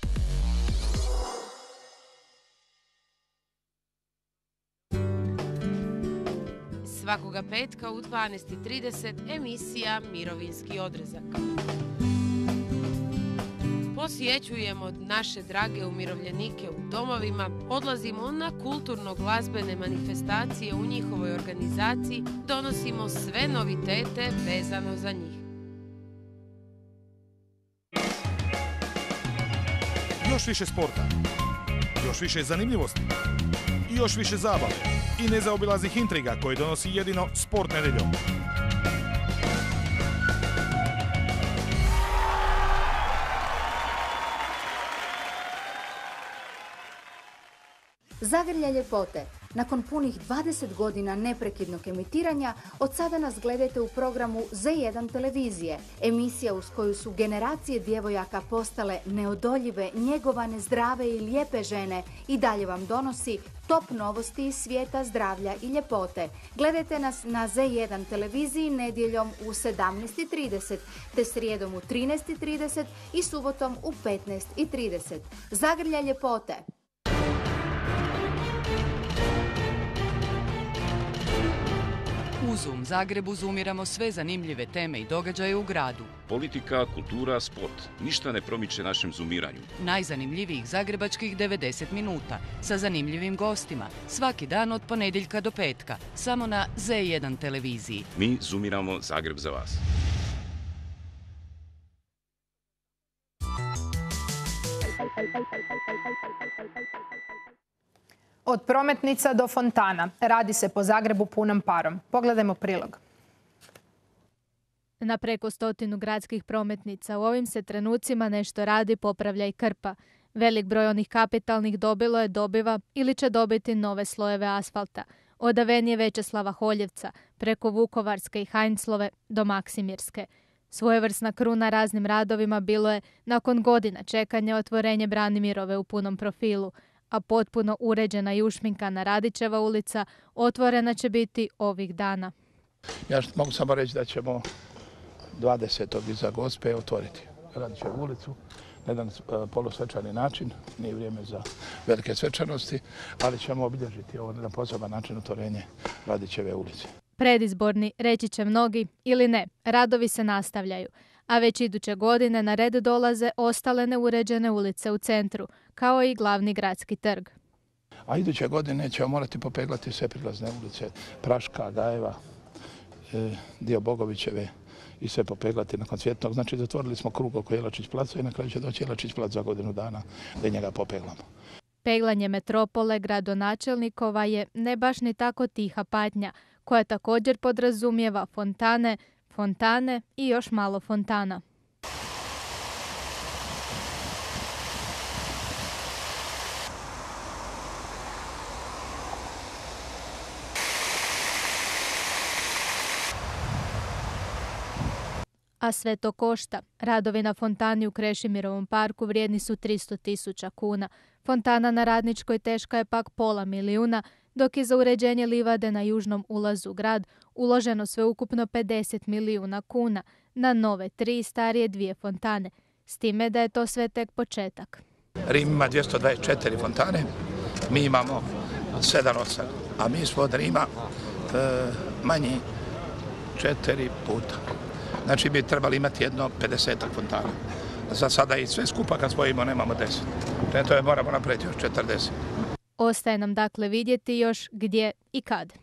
Svakoga petka u dvanaest i trideset emisija Mirovinski odrezak. posjećujemo naše drage umirovljenike u domovima, odlazimo na kulturno-glazbene manifestacije u njihovoj organizaciji, donosimo sve novitete vezano za njih. Još više sporta, još više zanimljivosti i još više zabave i nezaobilaznih intriga koje donosi jedino Sport nedeljom. Zagrlja ljepote. Nakon punih dvadeset godina neprekidnog emitiranja, od sada nas gledajte u programu Z jedan televizije. Emisija uz koju su generacije djevojaka postale neodoljive, njegovane, zdrave i lijepe žene i dalje vam donosi top novosti iz svijeta zdravlja i ljepote. Gledajte nas na Z jedan televiziji nedjeljom u sedamnaest i trideset, te srijedom u trinaest i trideset i subotom u petnaest i trideset. Zagrlja ljepote. U Zoom Zagrebu zoomiramo sve zanimljive teme i događaje u gradu. Politika, kultura, sport. Ništa ne promiče našem zoomiranju. Najzanimljivijih zagrebačkih devedeset minuta sa zanimljivim gostima. Svaki dan od ponedjeljka do petka. Samo na Z jedan televiziji. Mi zoomiramo Zagreb za vas. Od prometnica do fontana. Radi se po Zagrebu punom parom. Pogledajmo prilog. Na preko stotinu gradskih prometnica u ovim se trenucima nešto radi, popravlja i krpa. Velik broj onih kapitalnih dobilo je, dobiva ili će dobiti nove slojeve asfalta. Od avenije Večeslava Holjevca, preko Vukovarske i Heinzlove do Maksimirske. Svojevrsna kruna raznim radovima bilo je nakon godina čekanja otvorenje Branimirove u punom profilu, a potpuno uređena i ušminkana Radićeva ulica otvorena će biti ovih dana. Ja mogu samo reći da ćemo dvadesetog iza Gospe otvoriti Radićevu ulicu na jedan polusvečani način. Nije vrijeme za velike svečanosti, ali ćemo obilježiti ovo na poseban način otvorenje Radićeve ulice. Predizborni, reći će mnogi ili ne, radovi se nastavljaju. A već iduće godine na red dolaze ostale neuređene ulice u centru, kao i glavni gradski trg. A iduće godine ćemo morati popeglati sve prilazne ulice, Praška, Gajeva, dio Bogovićeve i sve popeglati nakon Cvjetnog. Znači, zatvorili smo krug oko Jelačić placa i na kraju će doći Jelačić plac za godinu dana da njega popeglamo. Peglanje metropole gradonačelnikova je ne baš ni tako tiha patnja, koja također podrazumijeva fontane, fontane i još malo fontana. A sve to košta. Radovi na fontani u Krešimirovom parku vrijedni su tristo tisuća kuna. Fontana na Radničkoj teška je pak pola milijuna, dok je za uređenje livade na južnom ulazu u grad uloženo sveukupno pedeset milijuna kuna na nove tri starije dvije fontane, s time da je to sve tek početak. Rim ima dvjesto dvadeset četiri fontane, mi imamo sedam osam, a mi smo od Rima e, manji četiri puta. Znači bi trebali imati jedno pedesetak fontana. Za sada i sve skupa kad spojimo nemamo deset. To je moramo napraviti još četrdeset. Ostaje nam dakle vidjeti još gdje i kad.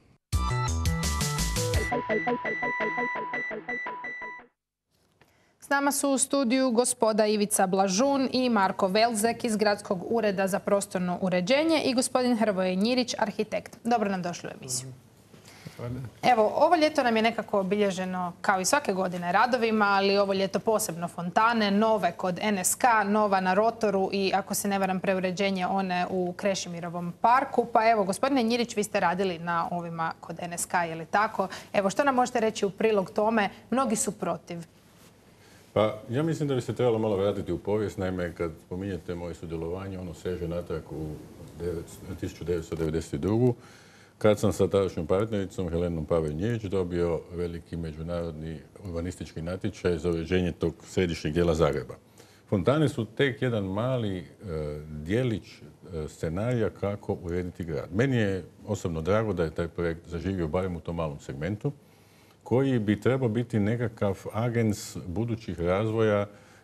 S nama su u studiju gospoda Ivica Blažun i Marko Velzek iz Gradskog ureda za prostorno uređenje i gospodin Hrvoje Njirić, arhitekt. Dobro nam došli u emisiju. Evo, ovo ljeto nam je nekako obilježeno kao i svake godine radovima, ali ovo ljeto posebno fontane, nove kod N S K, nova na Rotoru i ako se ne varam preuređenje one u Krešimirovom parku. Pa evo, gospodine Njirić, vi ste radili na ovima kod N S K, je li tako? Evo, što nam možete reći u prilog tome? Mnogi su protiv. Pa ja mislim da bi se trebalo malo vratiti u povijest. Naime, kad spominjete moje sudjelovanje, ono seže natrag u tisuću devetsto devedeset drugu kad sam sa tadašnjom partnericom Helenom Pavel-Njirić dobio veliki međunarodni urbanistički natječaj za uređenje tog središnjeg dijela Zagreba. Fontane su tek jedan mali e, dijelić e, scenarija kako urediti grad. Meni je osobno drago da je taj projekt zaživio barem u tom malom segmentu, koji bi trebao biti nekakav agens budućih razvoja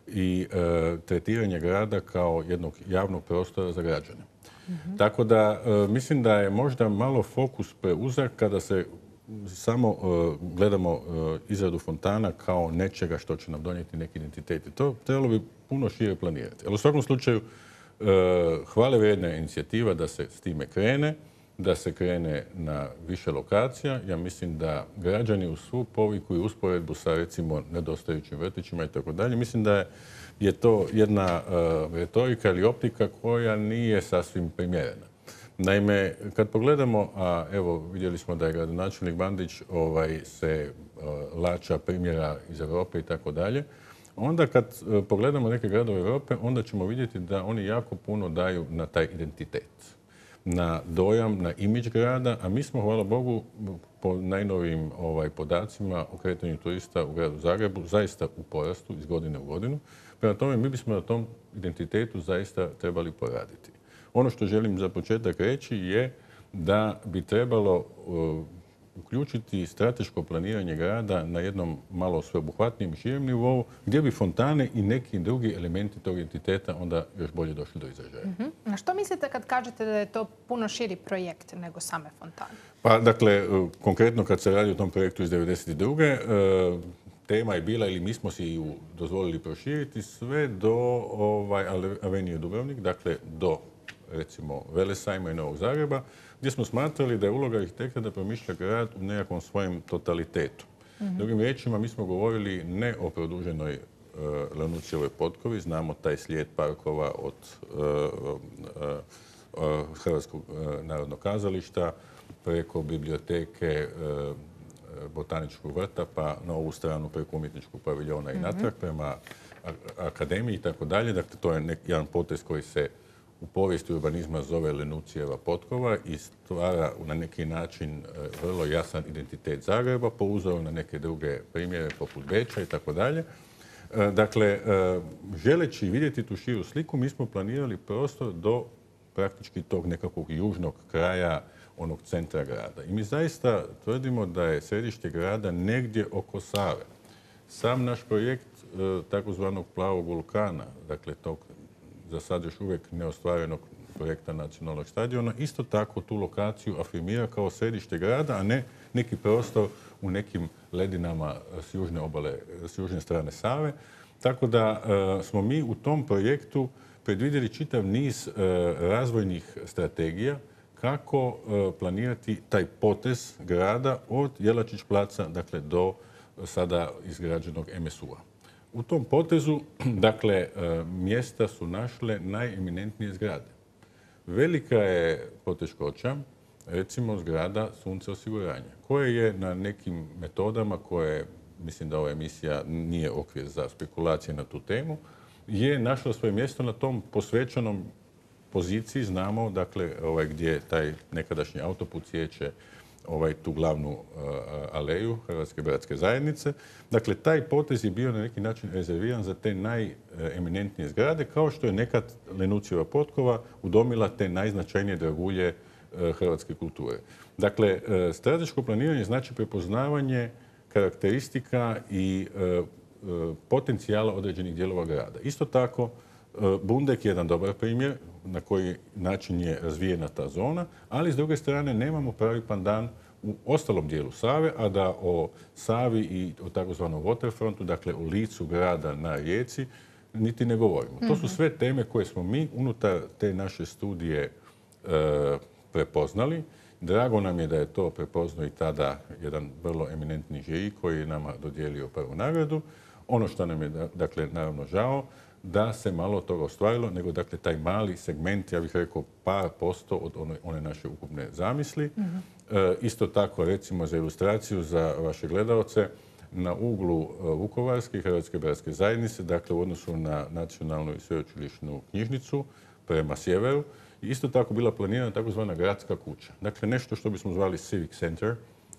i e, tretiranje grada kao jednog javnog prostora za građane. Mm-hmm. Tako da e, mislim da je možda malo fokus preuzak kada se samo uh, gledamo uh, izradu fontana kao nečega što će nam donijeti neki identitet. To trebalo bi puno šire planirati. Ali u svakom slučaju uh, hvale vrijedna je inicijativa da se s time krene, da se krene na više lokacija. Ja mislim da građani u svu poviku i usporedbu sa recimo nedostajućim vrtićima i tako dalje, mislim da je, je to jedna uh, retorika ili optika koja nije sasvim primjerena. Naime, kad pogledamo, a evo vidjeli smo da je gradonačelnik Bandić ovaj, se uh, lača primjera iz Europe i tako dalje, onda kad uh, pogledamo neke gradove Europe, onda ćemo vidjeti da oni jako puno daju na taj identitet, na dojam, na imidž grada, a mi smo, hvala Bogu, po najnovijim ovaj, podacima o kretanju turista u gradu Zagrebu zaista u porastu iz godine u godinu. Prema tome, mi bismo na tom identitetu zaista trebali poraditi. Ono što želim za početak reći je da bi trebalo uh, uključiti strateško planiranje grada na jednom malo sveobuhvatnijem i širem nivou, gdje bi fontane i neki drugi elementi tog identiteta onda još bolje došli do izražaja. Mm-hmm. Na što mislite kad kažete da je to puno širi projekt nego same fontane? Pa, dakle, uh, konkretno kad se radi o tom projektu iz devedeset druge. Uh, tema je bila, ili mi smo si ju dozvolili proširiti sve do ovaj, Avenije Dubrovnik, dakle do recimo Velesajma i Novog Zagreba, gdje smo smatrali da je uloga arhitekta da promišlja grad u nekakvom svojem totalitetu. Mm-hmm. Drugim riječima, mi smo govorili ne o produženoj uh, Lenucijevoj potkovi, znamo taj slijed parkova od uh, uh, uh, Hrvatskog uh, narodnog kazališta preko biblioteke, uh, Botaničkog vrta, pa na ovu stranu preko umjetničkog paviljona i natrag, mm-hmm. prema akademiji i tako dalje. Dakle, to je nek, jedan potez koji se u povijesti urbanizma zove Lenucijeva potkova i stvara na neki način vrlo jasan identitet Zagreba, po uzoru na neke druge primjere poput Beča i tako dalje. Dakle, želeći vidjeti tu širu sliku, mi smo planirali prostor do praktički tog nekakvog južnog kraja onog centra grada. I mi zaista tvrdimo da je središte grada negdje oko Save. Sam naš projekt takozvanog plavog vulkana, dakle tog za sad još uvijek neostvarenog projekta nacionalnog stadiona, isto tako tu lokaciju afirmira kao središte grada, a ne neki prostor u nekim ledinama s južne obale, s južne strane Save. Tako da e, smo mi u tom projektu predvidjeli čitav niz e, razvojnih strategija kako e, planirati taj potez grada od Jelačić placa, dakle, do sada izgrađenog em es u-a. U tom potezu, dakle, mjesta su našle najeminentnije zgrade. Velika je poteškoća, recimo, zgrada Sunce osiguranja, koje je na nekim metodama koje, mislim da ova emisija nije okvir za spekulacije na tu temu, je našla svoje mjesto na tom posvećenom poziciji, znamo, dakle, ovaj, gdje taj nekadašnji autoput sječe ovaj, tu glavnu uh, aleju Hrvatske bratske zajednice. Dakle, taj potez je bio na neki način rezerviran za te najeminentnije zgrade, kao što je nekad Lenucijeva potkova udomila te najznačajnije dragulje uh, hrvatske kulture. Dakle, uh, strateško planiranje znači prepoznavanje karakteristika i uh, uh, potencijala određenih dijelova grada. Isto tako, Bundek je jedan dobar primjer na koji način je razvijena ta zona, ali s druge strane nemamo pravi pandan u ostalom dijelu Save, a da o Savi i o takozvanom waterfrontu, dakle o licu grada na rijeci, niti ne govorimo. Mm-hmm. To su sve teme koje smo mi unutar te naše studije e, prepoznali. Drago nam je da je to prepoznao i tada jedan vrlo eminentni žiri koji je nama dodijelio prvu nagradu. Ono što nam je, dakle, naravno žao, da se malo toga ostvarilo, nego dakle taj mali segment, ja bih rekao par posto od one, one naše ukupne zamisli. Mm-hmm. E, isto tako, recimo za ilustraciju za vaše gledaoce, na uglu e, Vukovarske i Hrvatske bratske zajednice, dakle u odnosu na nacionalnu i sveučilišnu knjižnicu prema sjeveru, isto tako bila planirana takozvana gradska kuća. Dakle, nešto što bismo zvali Civic Center,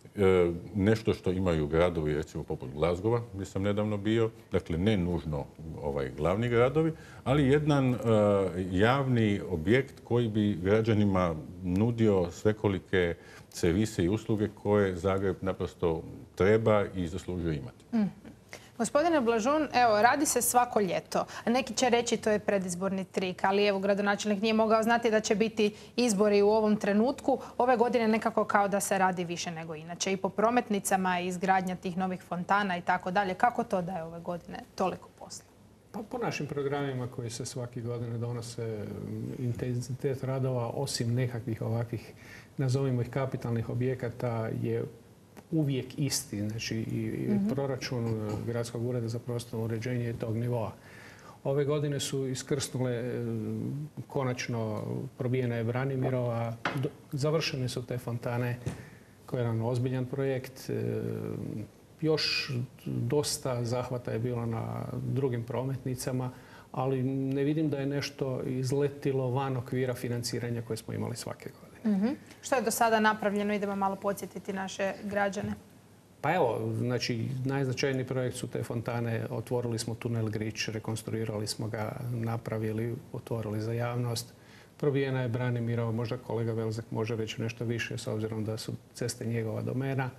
nešto što imaju gradovi, recimo poput Glasgowa, gdje sam nedavno bio, dakle ne nužno ovaj, glavni gradovi, ali jedan uh, javni objekt koji bi građanima nudio svekolike servise i usluge koje Zagreb naprosto treba i zaslužuje imati. Mm. Gospodine Blažun, evo, radi se svako ljeto. Neki će reći to je predizborni trik, ali evo, gradonačelnik nije mogao znati da će biti izbori u ovom trenutku. Ove godine nekako kao da se radi više nego inače. I po prometnicama, i izgradnja tih novih fontana i tako dalje. Kako to da je ove godine toliko posla? Pa po našim programima koji se svake godine donose, intenzitet radova, osim nekakvih ovakvih, nazovimo ih kapitalnih objekata, je uvijek isti. Znači i Mhm. proračun Gradskog ureda za prostorno uređenje je tog nivoa. Ove godine su iskrsnule, e, konačno probijena je Branimirova, do- završene su te fontane koji je jedan ozbiljan projekt. E, Još dosta zahvata je bilo na drugim prometnicama, ali ne vidim da je nešto izletilo van okvira financiranja koje smo imali svake godine. Mhm. Što je do sada napravljeno? Idemo malo podsjetiti naše građane. Pa evo, znači, najznačajniji projekt su te fontane. Otvorili smo tunel Grič, rekonstruirali smo ga, napravili, otvorili za javnost. Probijena je Branimirova, možda kolega Velzek može reći nešto više s obzirom da su ceste njegova domena.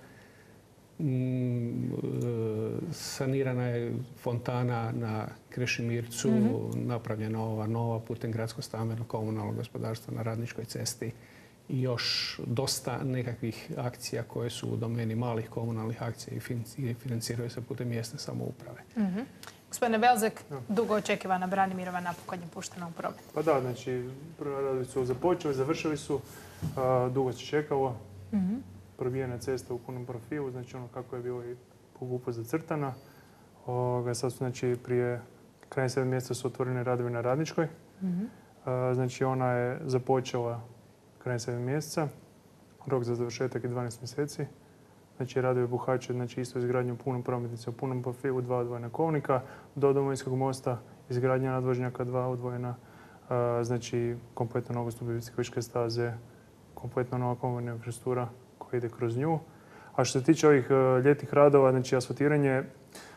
Mm, e, sanirana je fontana na Krešimircu, Mhm. napravljena ova nova putem gradsko stambeno komunalnog gospodarstva na Radničkoj cesti i još dosta nekakvih akcija koje su u domeni malih komunalnih akcija i fin- i financiraju se putem mjesne samouprave. Mhm. Gospodine Velzek, dugo očekivana Branimirova napokon je puštena u promet. Pa da, znači, prvi radovi su započeli, završili su, a, dugo se čekalo. Mhm. Probijena cesta u punom profilu, znači ono kako je bilo i po GUP-u zacrtana. Ovoga, sad su, znači, prije kraja sedam mjeseca su otvorene radovi na Radničkoj. Mhm. A, Znači, ona je započela krajem sedam mjeseca. Rok za završetak je dvanaest mjeseci. Znači, radovi obuhvaćaju, znači, isto izgradnju punom prometnice u punom profilu, dva odvojena kolnika, do Domovinskog mosta, izgradnja nadvožnjaka, dva odvojena, a, znači, kompletno nogostup biciklističke staze, kompletno nova komunalna infrastruktura koja ide kroz nju. A što se tiče ovih e, ljetnih radova, znači asfaltiranje, e,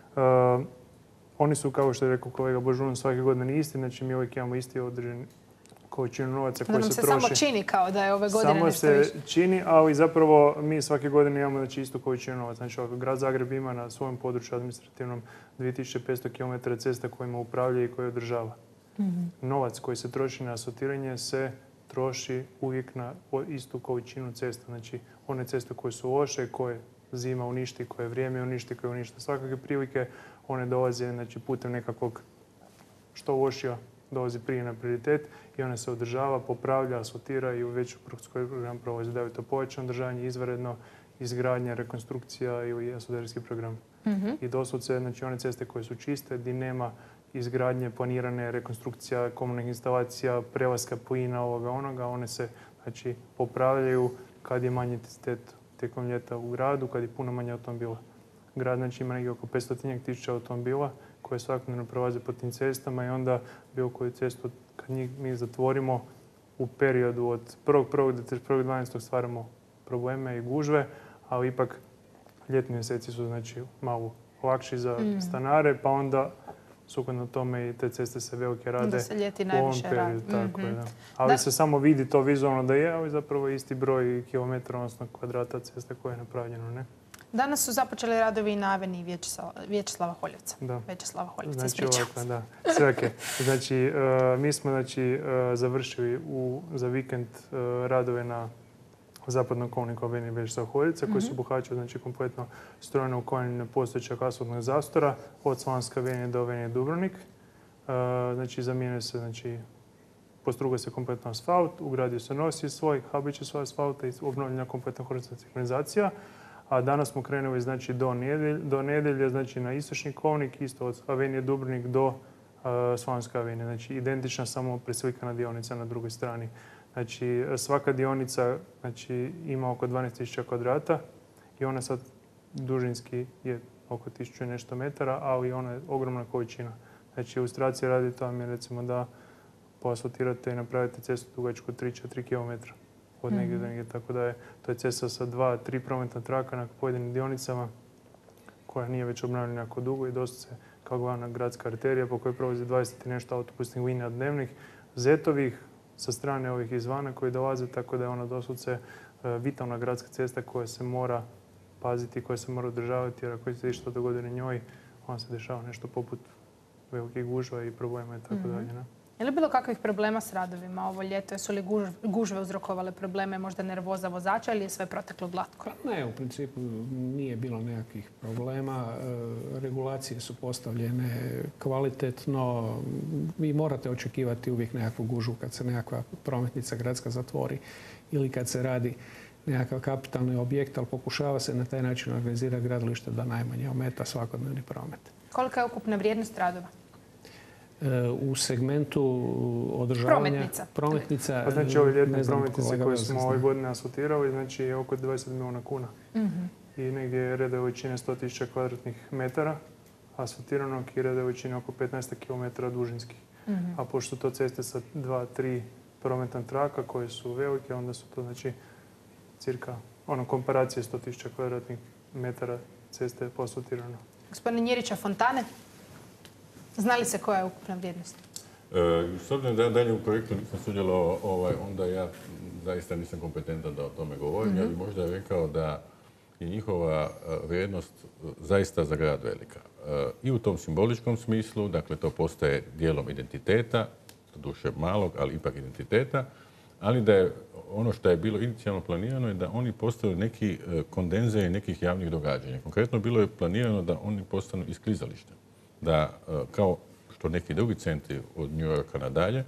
oni su, kao što je rekao kolega Božun, svake godine isti, znači mi uvijek imamo isti određen količinu novaca Da koji nam se se troši. samo čini kao da je ove godine Samo nešto se više. čini, ali zapravo mi svake godine imamo, znači, istu količinu novaca. Znači, ovako, grad Zagreb ima na svojem području administrativnom dvije tisuće petsto kilometara cesta kojima upravlja i koje održava. Mhm. Novac koji se troši na asfaltiranje se troši uvijek na o- istu količinu cesta. Znači, one ceste koje su loše, koje zima uništi, koje vrijeme uništi, koje uništi svakakve prilike, one dolaze, znači, putem nekakvog što lošija dolazi prije na prioritet i ona se održava, popravlja, asfaltira i u veću program provodi. Da je to povećano održavanje, izvanredno, izgradnja, rekonstrukcija ili asfalterski program. Mhm. I doslovce, znači, one ceste koje su čiste, gdje nema izgradnje, planirane, rekonstrukcija, komunalnih instalacija, prelaska plina, ovoga, onoga, one se, znači, popravljaju kad je manji intenzitet tijekom ljeta u gradu, kad je puno manje automobila. Grad, znači, ima negdje oko petsto tisuća automobila koje svakodnevno prolaze po tim cestama i onda bilo koju cestu, kad njih mi zatvorimo u periodu od prvog prvog do trideset prvog dvanaestog stvaramo probleme i gužve, ali ipak ljetni mjeseci su, znači, malo lakši za Mm. stanare, pa onda sukladno tome i te ceste se velike rade Onda se ljeti u ovom najviše periodu. radi. Tako je, Mhm. da. Ali Da. se samo vidi to vizualno da je, ali zapravo je isti broj kilometara, odnosno kvadrata ceste koje je napravljeno, ne? Danas su započeli radovi na aveniji Vječeslava, Vječeslava Holjevca. Da. Vječeslava Holjevca, Znači, ispričavam ovako, se. da. Sve okej. Znači, e, mi smo, znači, e, završili u, za vikend e, radove na zapadnom kolniku avenije Vječeslava Holjevca koji su Mhm. obuhvaćaju, znači, kompletno strojno uklanjanje postojećeg asfaltnog zastora od Slavonske avenije do avenije Dubrovnik. E, znači, zamijene se, znači, postruga se kompletno asfalt, ugradio se nosi svoj, habiće svoj asfalta i obnovljena kompletna horizontalna signalizacija. A danas smo krenuli, znači, do nedjelje, do nedjelje, znači, na istočni kolnik, isto od avenije Dubrovnik do uh, Slavonske avenije. Znači, identična, samo preslikana dionica na drugoj strani. Znači, svaka dionica, znači, ima oko dvanaest tisuća kvadrata i ona sad dužinski je oko tisuću i nešto metara, ali ona je ogromna količina. Znači, ilustracija radi to vam je, recimo, da poasfaltirate i napravite cestu dugačku tri do četiri kilometra od negdje do negdje. Tako da je to je cesta sa dva, tri prometna traka na pojedinim dionicama koja nije već obnavljena jako dugo i dosta se kao glavna gradska arterija po kojoj prolazi dvadeset i nešto autobusnih linija dnevnih, zetovih sa strane ovih izvana koji dolaze, tako da je ona doslovce e, vitalna gradska cesta koja se mora paziti, koja se mora održavati jer ako se išta dogodi na njoj, onda se dešava nešto poput velikih gužva i problema i tako dalje. Je li bilo kakvih problema s radovima ovo ljeto? Jesu li gužve uzrokovale probleme, možda nervoza vozača ili je sve proteklo glatko? Ne, u principu nije bilo nekakvih problema. Regulacije su postavljene kvalitetno. Vi morate očekivati uvijek nekakvu gužvu kad se nekakva prometnica gradska zatvori ili kad se radi nekakav kapitalni objekt, ali pokušava se na taj način organizirati gradilište da najmanje ometa svakodnevni promet. Kolika je ukupna vrijednost radova? U segmentu održavanja prometnica. prometnica pa znači ove ljetne znam, prometnice koje smo ove godine asfaltirali, znači je oko dvadeset milijuna kuna. Mm-hmm. I negdje reda veličine sto tisuća kvadratnih metara asfaltiranog i reda veličine oko petnaest kilometara dužinskih. Mm-hmm. A pošto to ceste sa dva, tri prometna traka koje su velike, onda su to znači cirka ono komparacije sto tisuća kvadratnih metara ceste posfaltirano. Gospodine Njirića, fontane? Zna li se koja je ukupna vrijednost? E, s obzirom da ja dalje u projektu nisam sudjelovao, ovaj, onda ja zaista nisam kompetentan da o tome govorim. Mm-hmm. Ja bih možda rekao da je njihova vrijednost zaista za grad velika. E, I u tom simboličkom smislu, dakle to postaje dijelom identiteta, doduše malog, ali ipak identiteta, ali da je ono što je bilo inicijalno planirano je da oni postaju neki kondenze nekih javnih događanja. Konkretno bilo je planirano da oni postanu isklizalište. Da kao što neki drugi centri od New Yorka nadalje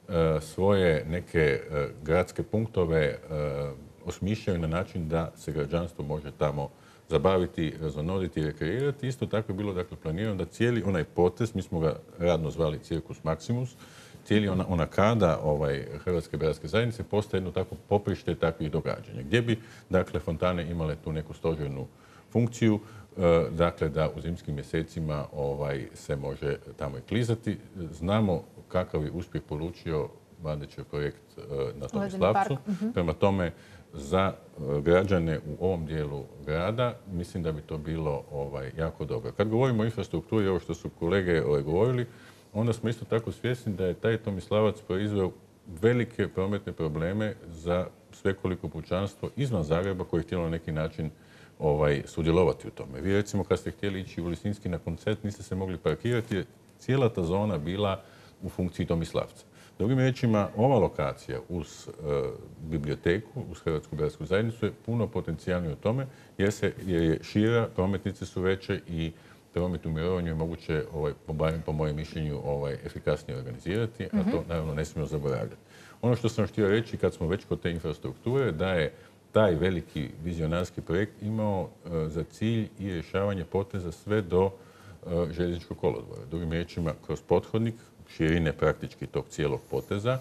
svoje neke gradske punktove osmišljaju na način da se građanstvo može tamo zabaviti, razonoditi i rekreirati. Isto tako je bilo dakle, planirano da cijeli onaj potez, mi smo ga radno zvali Cirkus Maximus, cijeli ona, ona kada ovaj, Hrvatske bratske zajednice postaje jedno tako poprište takvih događanja. Gdje bi dakle, fontane imale tu neku stožernu funkciju, dakle da u zimskim mjesecima ovaj, se može tamo i klizati. Znamo kakav je uspjeh polučio Bandićev projekt na Tomislavcu. Uh-huh. Prema tome, za građane u ovom dijelu grada mislim da bi to bilo ovaj, jako dobro. Kad govorimo o infrastrukturi, ovo što su kolege ovaj, govorili, onda smo isto tako svjesni da je taj Tomislavac proizveo velike prometne probleme za svekoliko pučanstvo izvan Zagreba koji je htjelo na neki način ovaj, sudjelovati u tome. Vi recimo kad ste htjeli ići u Lisinski na koncert niste se mogli parkirati jer cijela ta zona bila u funkciji Tomislavca. Drugim riječima, ova lokacija uz e, biblioteku, uz Hrvatsku bratsku zajednicu je puno potencijalnija u tome jer, se, jer je šira, prometnice su veće i promet u mirovanju je moguće, ovaj, po, po mojem mišljenju, ovaj, efikasnije organizirati, a to naravno ne smijemo zaboravljati. Ono što sam htio reći kad smo već kod te infrastrukture, da je taj veliki vizionarski projekt imao e, za cilj i rješavanje poteza sve do e, željezničkog kolodvora. Drugim riječima, kroz pothodnik, širine praktički tog cijelog poteza,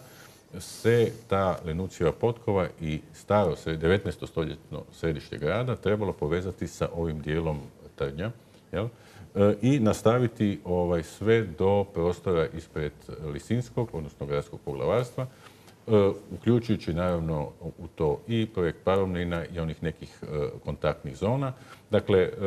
se ta Lenucijeva potkova i staro devetnaesto stoljetno središte grada trebalo povezati sa ovim dijelom Trnja, jel? E, i nastaviti ovaj, sve do prostora ispred Lisinskog, odnosno gradskog poglavarstva, e, uključujući naravno u to i projekt Paromlina i onih nekih e, kontaktnih zona. Dakle, e,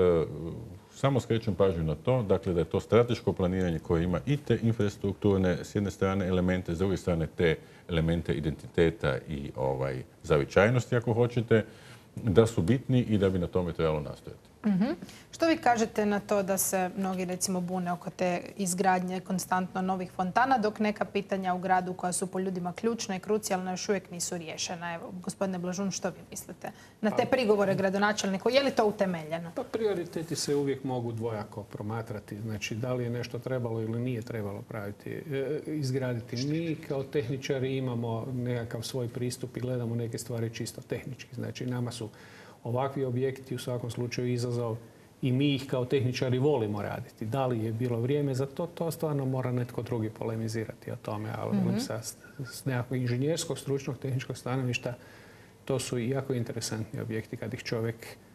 samo skrećem pažnju na to, dakle, da je to strateško planiranje koje ima i te infrastrukturne, s jedne strane elemente, s druge strane te elemente identiteta i ovaj, zavičajnosti, ako hoćete, da su bitni i da bi na tome trebalo nastojati. Mm-hmm. Što vi kažete na to da se mnogi recimo bune oko te izgradnje konstantno novih fontana, dok neka pitanja u gradu koja su po ljudima ključna i krucijalna još uvijek nisu riješena? Evo, gospodine Blažun, što vi mislite na te prigovore gradonačelniku? Je li to utemeljeno? Pa prioriteti se uvijek mogu dvojako promatrati. Znači, da li je nešto trebalo ili nije trebalo praviti, e, izgraditi. Mi kao tehničari imamo nekakav svoj pristup i gledamo neke stvari čisto tehnički. Znači, nama su ovakvi objekti u svakom slučaju izazov i mi ih kao tehničari volimo raditi. Da li je bilo vrijeme za to, to stvarno mora netko drugi polemizirati o tome. Ali mm-hmm. sa, s nekakvog inženjerskog, stručnog, tehničkog stanovišta to su jako interesantni objekti kad ih čovjek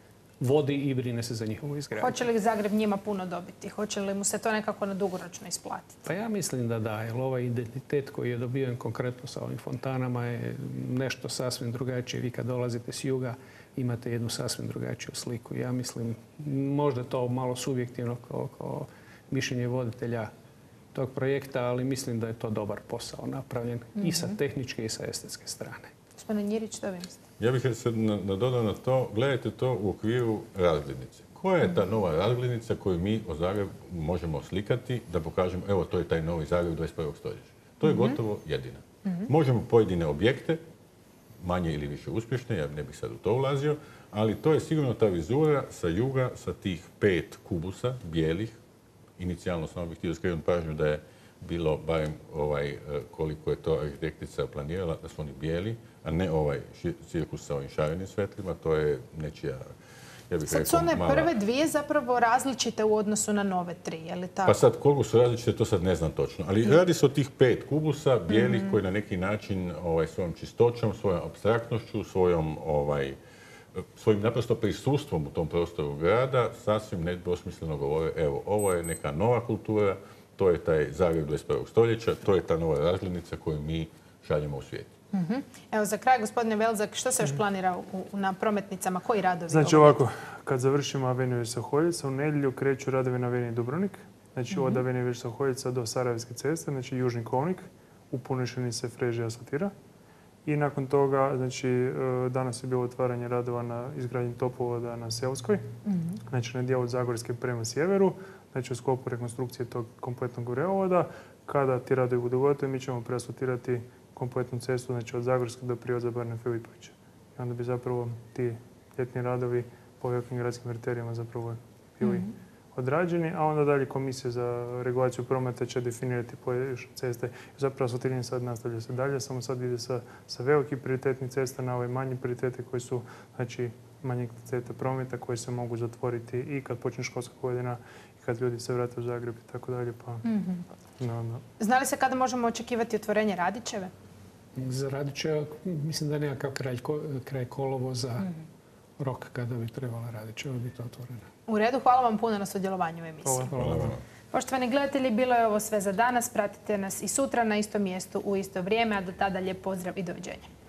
vodi i brine se za njihovu izgradnju. Hoće li Zagreb njima puno dobiti? Hoće li mu se to nekako na dugoročno isplatiti? Pa ja mislim da da, jer ovaj identitet koji je dobiven konkretno sa ovim fontanama je nešto sasvim drugačije. Vi kad dolazite s juga imate jednu sasvim drugačiju sliku. Ja mislim, možda to malo subjektivno kao, kao mišljenje voditelja tog projekta, ali mislim da je to dobar posao napravljen mm-hmm. i sa tehničke i sa estetske strane. Gospodine Njirić, što vi mislite? Ja bih se nadodao na to, gledajte to u okviru razglednice. Koja je ta nova razglednica koju mi o Zagrebu možemo slikati da pokažemo, evo, to je taj novi Zagreb dvadeset prvog stoljeća. To je gotovo jedina. Možemo pojedine objekte, manje ili više uspješne, ja ne bih sad u to ulazio, ali to je sigurno ta vizura sa juga, sa tih pet kubusa, bijelih. Inicijalno samo bih htio skrenuti pažnju da je bilo barem ovaj, koliko je to arhitektica planirala, da su oni bijeli, a ne ovaj cirkus sa ovim šarenim svetlima. To je nečija, ja bih sad rekao, su one mala... prve dvije zapravo različite u odnosu na nove tri, je li tako? Pa sad, koliko su različite, to sad ne znam točno. Ali radi se o tih pet kubusa, bijelih, koji na neki način ovaj, svojom čistoćom, svojom apstraktnošću, svojom, ovaj, svojim naprosto prisustvom u tom prostoru grada sasvim nedvosmisleno govore, evo, ovo je neka nova kultura, to je taj Zagreb dvadeset prvog stoljeća, to je ta nova razglednica koju mi šaljemo u svijet. Uh-huh. Evo, za kraj, gospodine Velzak, što se još planira u, na prometnicama? Koji radovi? Znači ovako, kad završimo Aveniju Visoholjica, u nedjelju kreću radovi na Aveniji Dubrovnik. Znači uh-huh. od Avenije Visoholjica do Sarajevske ceste, znači južni kolnik, u Punišini se freži asfaltira. I nakon toga, znači, danas je bilo otvaranje radova na izgradnji toplovoda na Selskoj, uh-huh. znači na dijelu Zagorske prema sjeveru, znači u sklopu rekonstrukcije tog kompletnog vrevovoda. Kada ti radovi budu gotovi, mi ćemo preasfaltirati kompletnu cestu, znači od Zagorske do prijevoza Barne Filipovića. I onda bi zapravo ti ljetni radovi po velikim gradskim arterijama zapravo bili mm-hmm. odrađeni, a onda dalje komisija za regulaciju prometa će definirati pojedinačne ceste. Zapravo asfaltiranje sad nastavlja se dalje, samo sad ide sa, sa velikih prioritetnih cesta na ove manji prioritete koji su, znači, manje intenziteta prometa koji se mogu zatvoriti i kad počne školska godina i kad ljudi se vrate u Zagreb i tako dalje. Pa, mm-hmm. no, no. Zna li se kada možemo očekivati otvorenje Radićeve? Za Radićeva mislim da nekakav kraj, kraj kolovoza mm-hmm. rok kada bi trebala Radićeva biti otvorena. U redu, hvala vam puno na sudjelovanju u emisiji. Hvala. Hvala. Poštovani gledatelji, bilo je ovo sve za danas. Pratite nas i sutra na istom mjestu u isto vrijeme, a do tada lijep pozdrav i doviđenja.